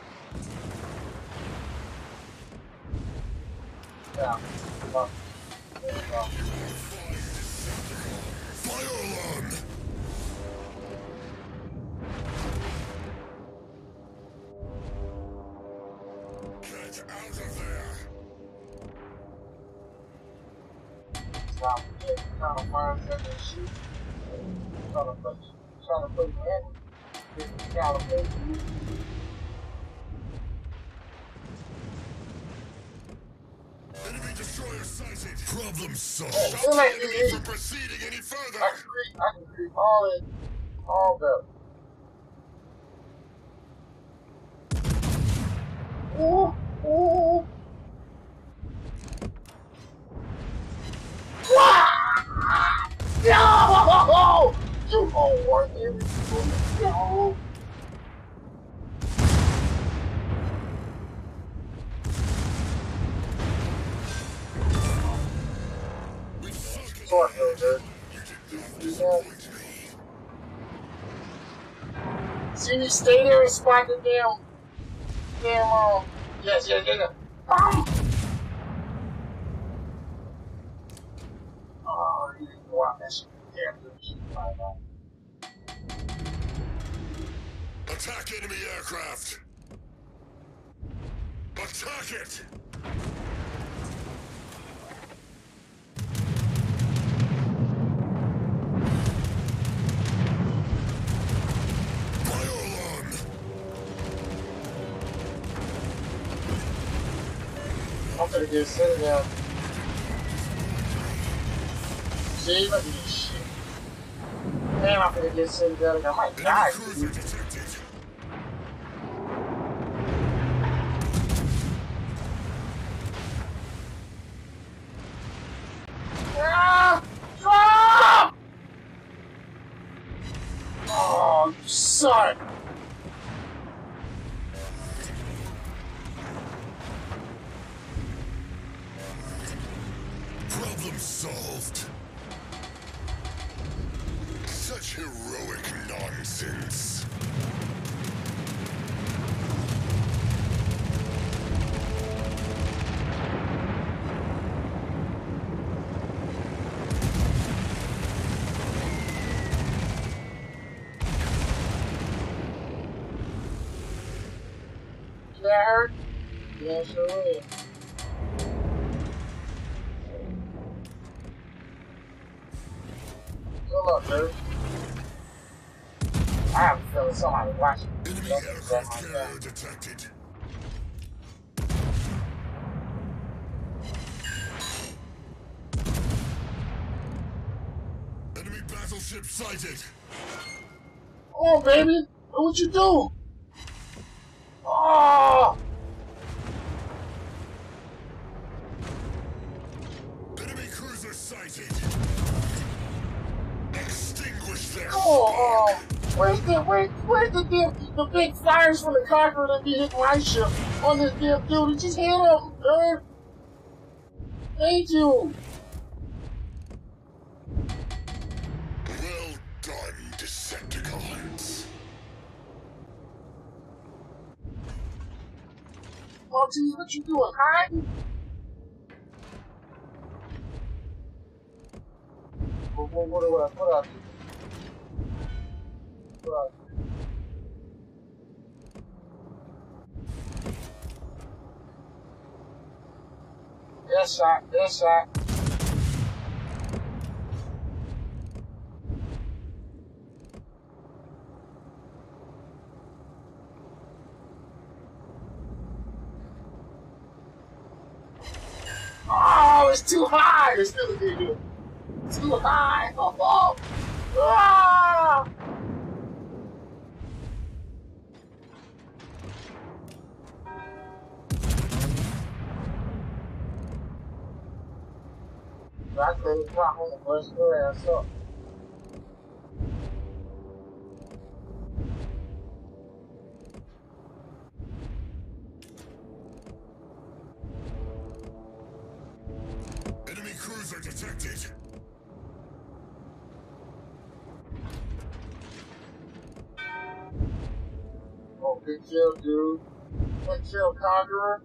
Yeah. Fuck. There you go. Fire alarm! Get out of there! Stop. Trying to find something to shoot. Trying to put your head with the caliber. Enemy destroyer sighted. Problem solved. Hey, Stop the like enemy from proceeding any further. I can creep all better. Ooh, ooh. Wow! No! You won't work everything. No! We've sunk Short though, dude. You did not disappoint me. See me stay there and spot the damn, yes. Oh, you didn't go out that shit. Damn good shit right now. Attack enemy aircraft. Attack it. Fire alarm. I'm gonna get sitting down. See, look at this shit. Man, I'm gonna get sitting down. I might die. Enemy cruiser detected. Ah! Ah! Oh, you son! Problem solved. Such heroic nonsense. That hurt? Yeah, sure is. Good luck, dude. I have a feeling somebody watching. Enemy Don't aircraft like carrier that. detected. Enemy battleship sighted. Come on, baby. Look what you do. Oh! Enemy cruiser sighted. Extinguish their Oh, spark. where's the big fires from the Conqueror that be hitting my ship on this damn dude? Just hit him, dude. Thank you. Well done, Decepticons. Oh, geez, what you doing, hiding? What I do? What I do? Yes, shot. Oh, it's too high. It's still good. Too high. Oh. Ah! I couldn't drop on the bus. Your ass up. Enemy cruiser detected. good kill, dude. Good kill, Conjurer.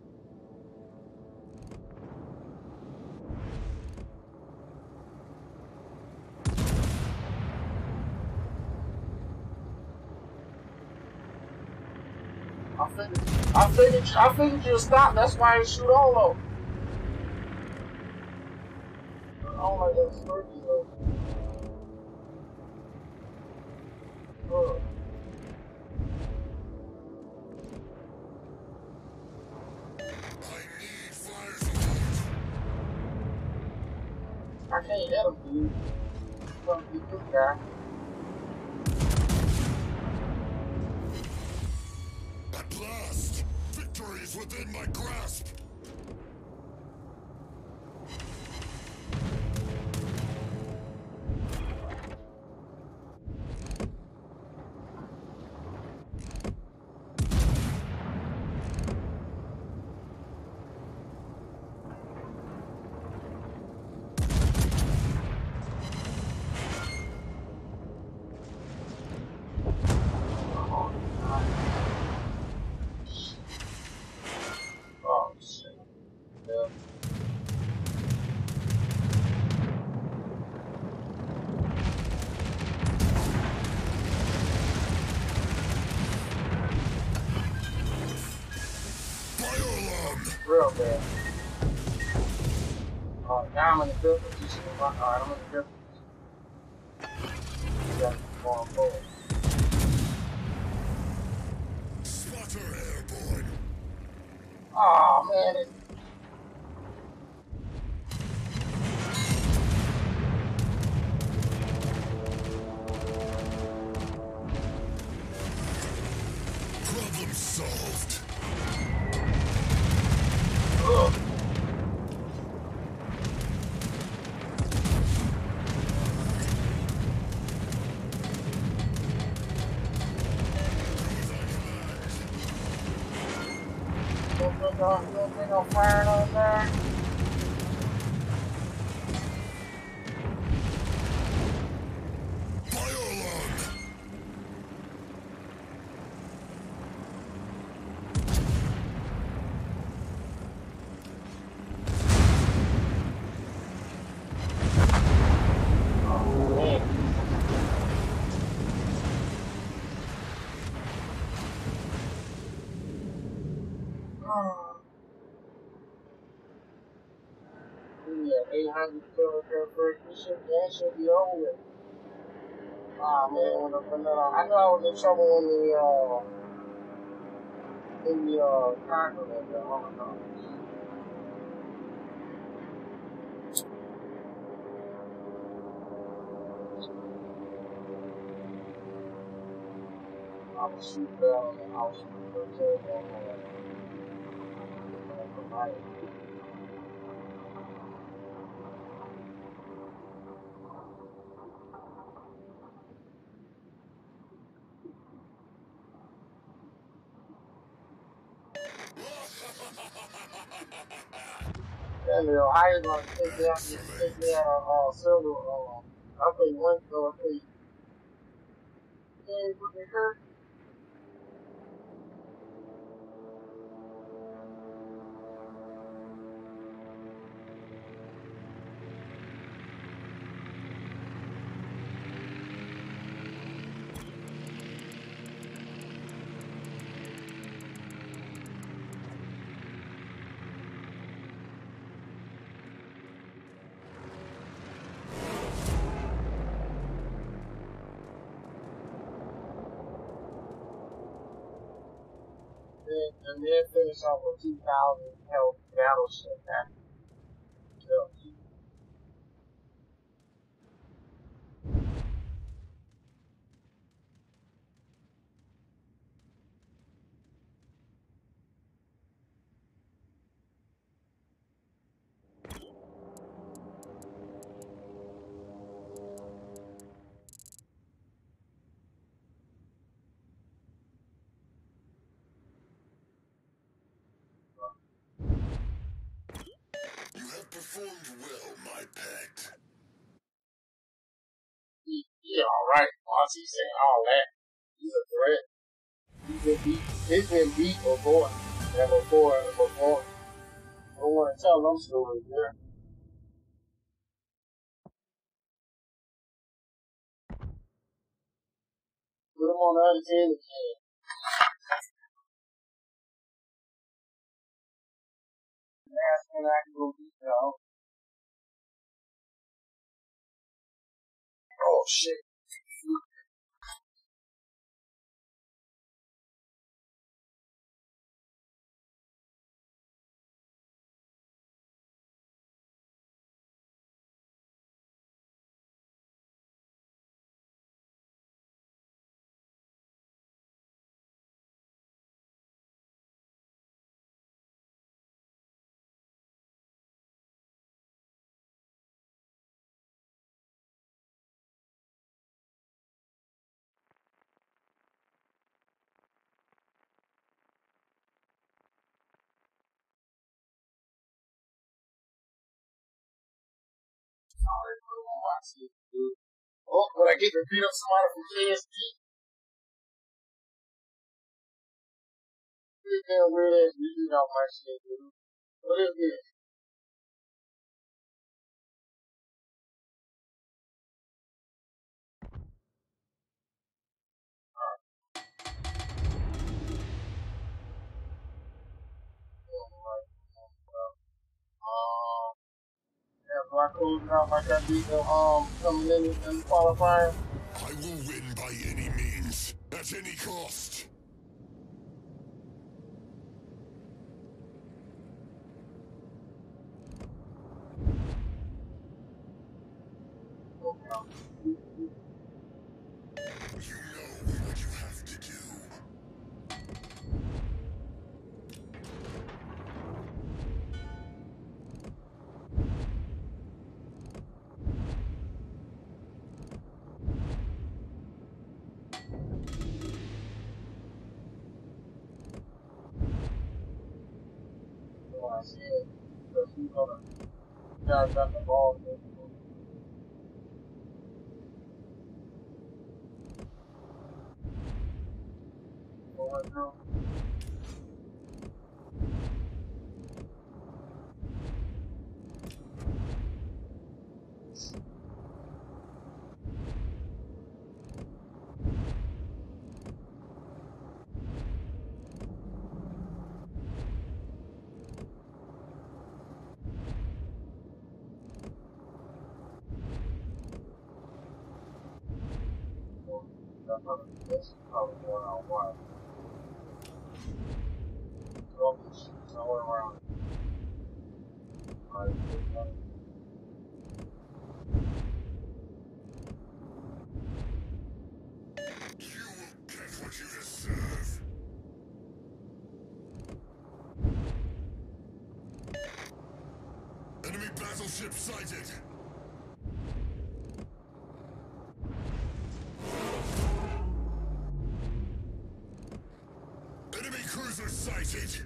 I figured you'd stop. That's why I didn't shoot all of them. I don't like that slurpee though. I need fire support. I can't hit him, dude. I'm gonna beat this guy. At last, victory is within my grasp. Oh shit. Yeah. Fire alarm. Real bad. Now I'm in a good position. Alright, I'm in a good position. Yeah, going forward. Spotter airborne. Oh man, it's Problem solved. ugh. You don't think I'm firing on there? Fire alarm. Oh man. Yeah, 800 kilogram first. That should be over. Ah man, I know I was in trouble in the continent. Oh no. I was shooting down and I was shooting for a kill. Yeah, Leo, how you gonna take me out of silver? I think one go. I think you put me hurt. And then finish off with 2,000 health battleship. That kills. You have performed well, my pet. Yeah, alright. Once he's saying all that, he's a threat. He's been beat before. And before. I don't want to tell them stories there. Put him on the other team again. Nasty actual detail. Oh shit. Alright, put him on my team, dude. Oh, when I get to beat up somebody from KSP. This damn weird ass music off my shit, dude. What is this? So I closed it out like I beat the coming in the qualifier. I will win by any means, at any cost. You know what you have to do. So I said, because you guys got the ball. That's probably going on wild. Somewhere around. You will get what you deserve. Enemy battleship sighted. Enemy cruiser sighted.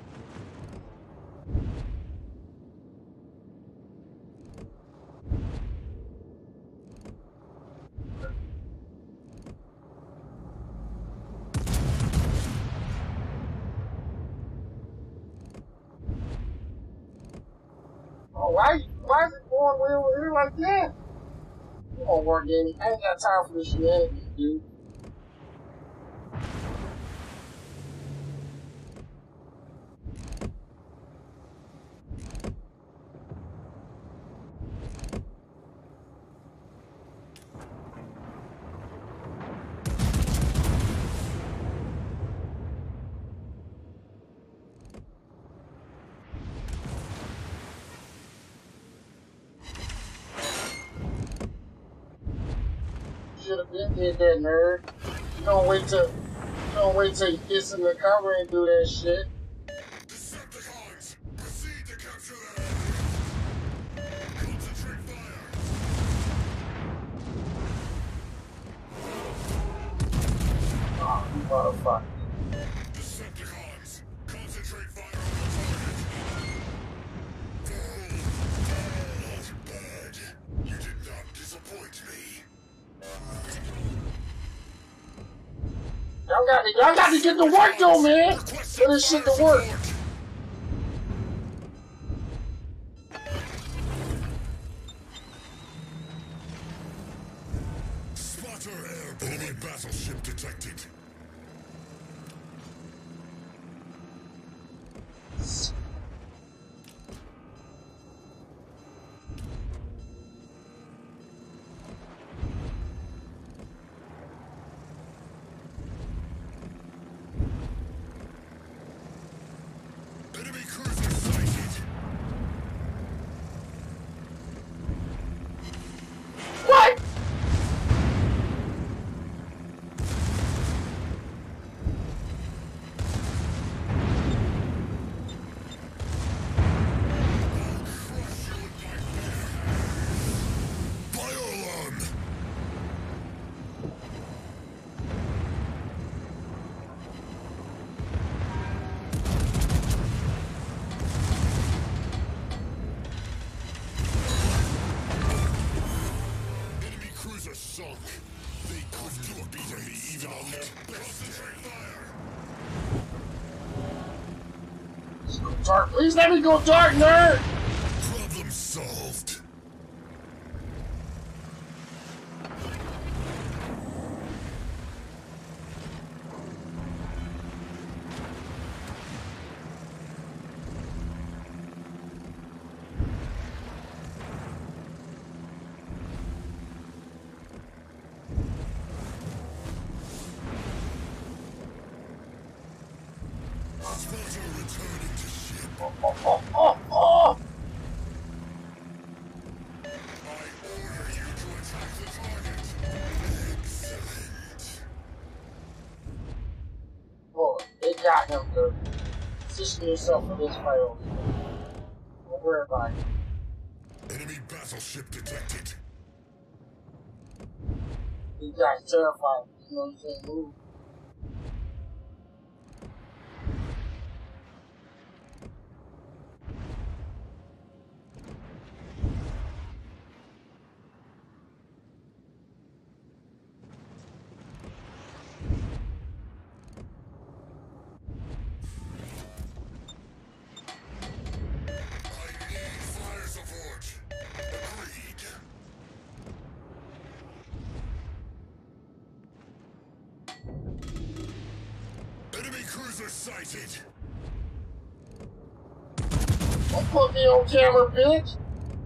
Oh, why is it going way over here like that? It won't work, Danny. I ain't got time for this shenanigans, dude. Should have been did that, nerd. You don't wait till you get in the cover and do that shit. Decepticons, proceed to capture their area. Concentrate fire. Oh, you motherfucker. Decepticons, concentrate fire on the target. Not bad. You did not disappoint me. That I got to get to work though, man. For this shit to work. Spotter airborne. Enemy battleship detected. Enemy cruiser sighted. What? Bio-alarm. Enemy cruiser sunk. They couldn't beat me even on their best day. Let's go dark. Please let me go dark, nerd. Problem solved. Spotter returning to ship. Oh. I order you to attack the target. Excellent. Boy, they got him, dude. Position yourself for this fight over here. Don't worry about it. Enemy battleship detected. These guys terrified. You know you can't move. I need fire support. Agreed. Enemy cruiser sighted. Don't put me on camera, bitch.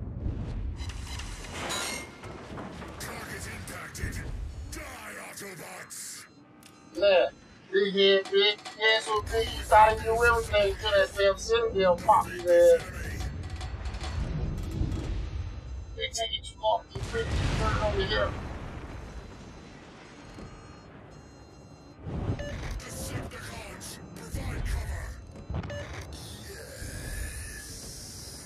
Target impacted. Die, Autobots. Man, big head, big head so big you thought you knew everything to that damn Citadel pop his ass. Enemy. They take it too long. You pretty turn it over here. Decepticons, provide cover. Yes.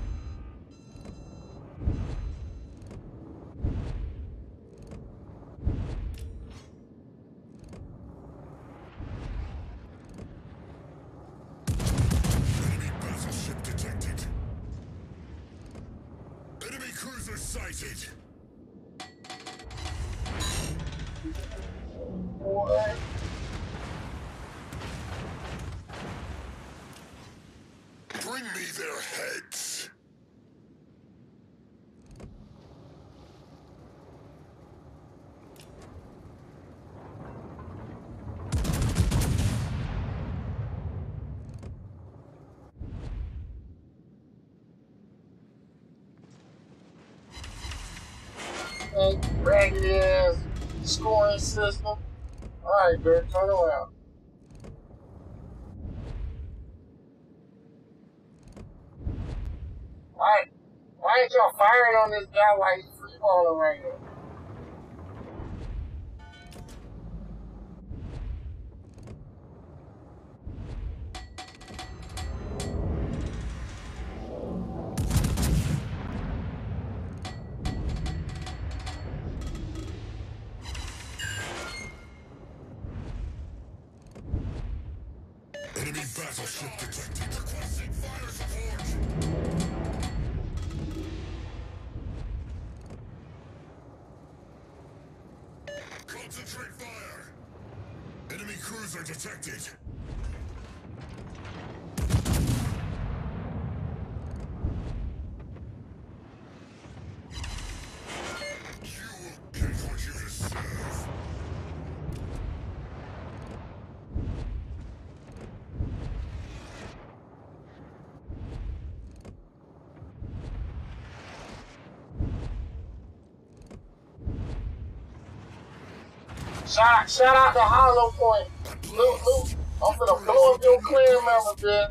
Enemy battleship detected. Enemy cruiser sighted. Boy. Bring me their heads. Hey, ragged ass scoring system. Alright, Dirt, turn around. Why ain't y'all firing on this guy like he's free falling right here? Enemy battleship detected. Requesting fire support. Concentrate fire. Enemy cruiser detected. You will get what you deserve. Shout out to Hollow Point. Luke, I'm finna blow up your clan member, bitch.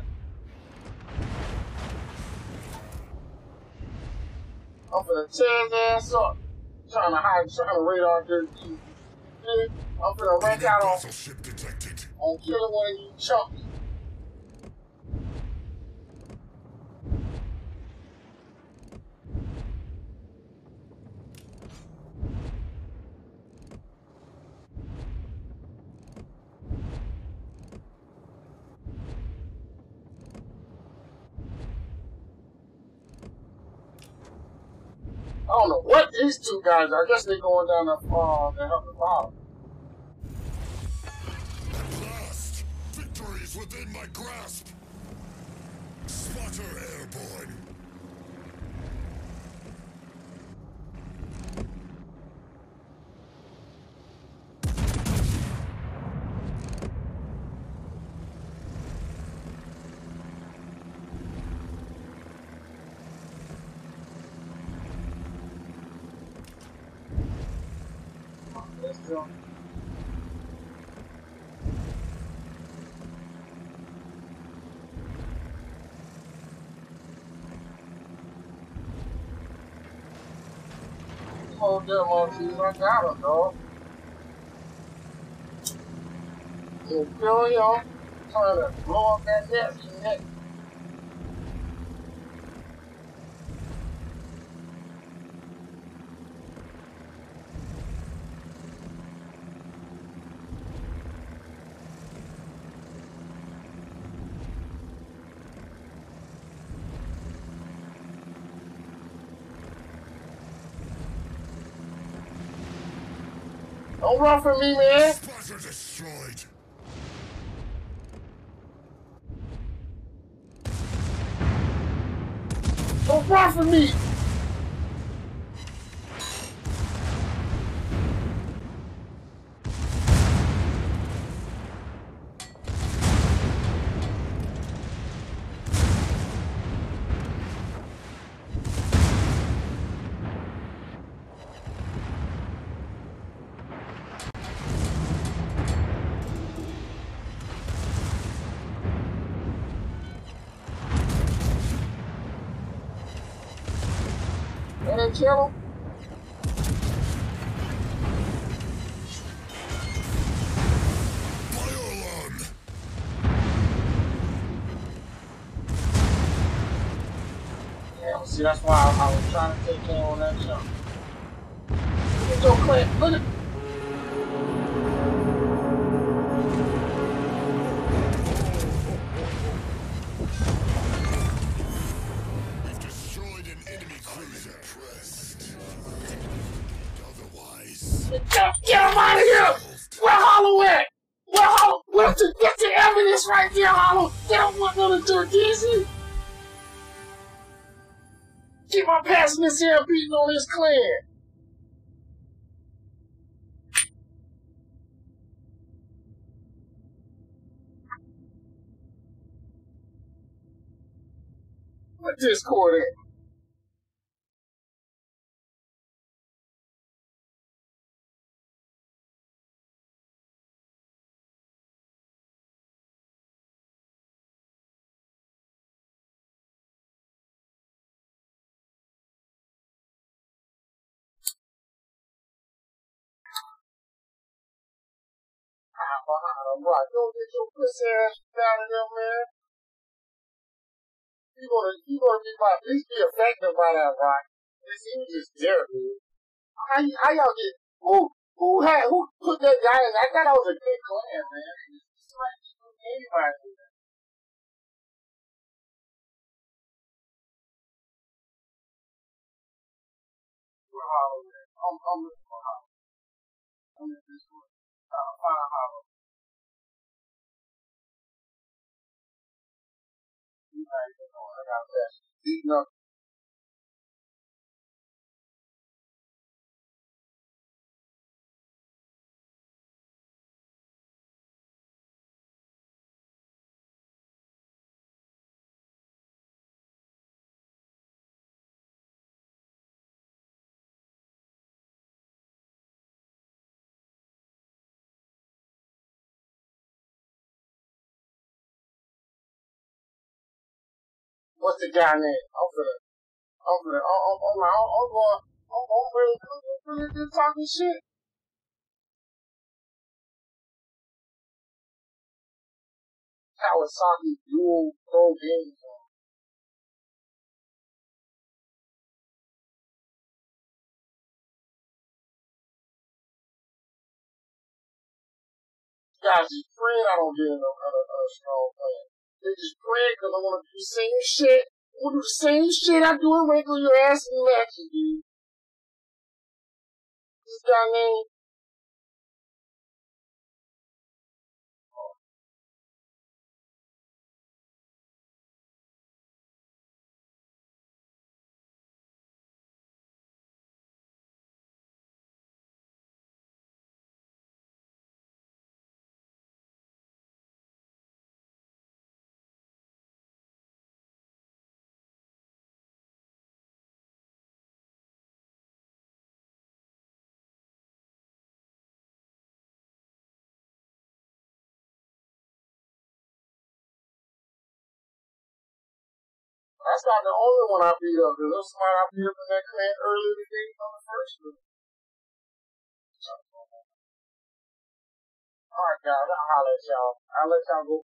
I'm finna tear his ass up. Trying to radar dirt813. I'm finna rank out on Battleship detected. killing one of you chunks. I don't know what these two guys are. I guess they're going down the help the bottom. At last, victory is within my grasp. Spotter airborne. Let's go. Hold them on to you. I got him, dog. You feel y'all? Trying to blow up that net. Don't run from me, man. Spotter destroyed. Don't run from me. And then kill him. Fire alarm. Yeah, see, that's why I was trying to take care on that jump. Look at your clip. Look at. We've destroyed an enemy cruiser. Otherwise, Get him out of here! Where Hollow at? Where Hollow? Get the evidence right there, Hollow! They don't want none to do it easy! Keep on passing this here beating on his clan! What Discord at? Right, don't get your pussy ass down in there, man. You gonna be at least be affected by that, right? He was just there, dude. How y'all get who put that guy in? I thought that was a good clan, man. It's like anybody do that. We're Hollow. I'm looking for Hollow. I'm in this one. Find Hollow. out there beating up. What's the guy name? I'm really talking shit. Kawasaki dual pro games. Guys just praying I don't get in a strong plan. They just praying because I want to do the same shit. I want to do the same shit I do in regular your ass in matches, dude. This guy named that's not the only one I beat up. There's somebody I beat up in that clan earlier today on the first one. Alright, guys, I'll holler at y'all. I'll let y'all go.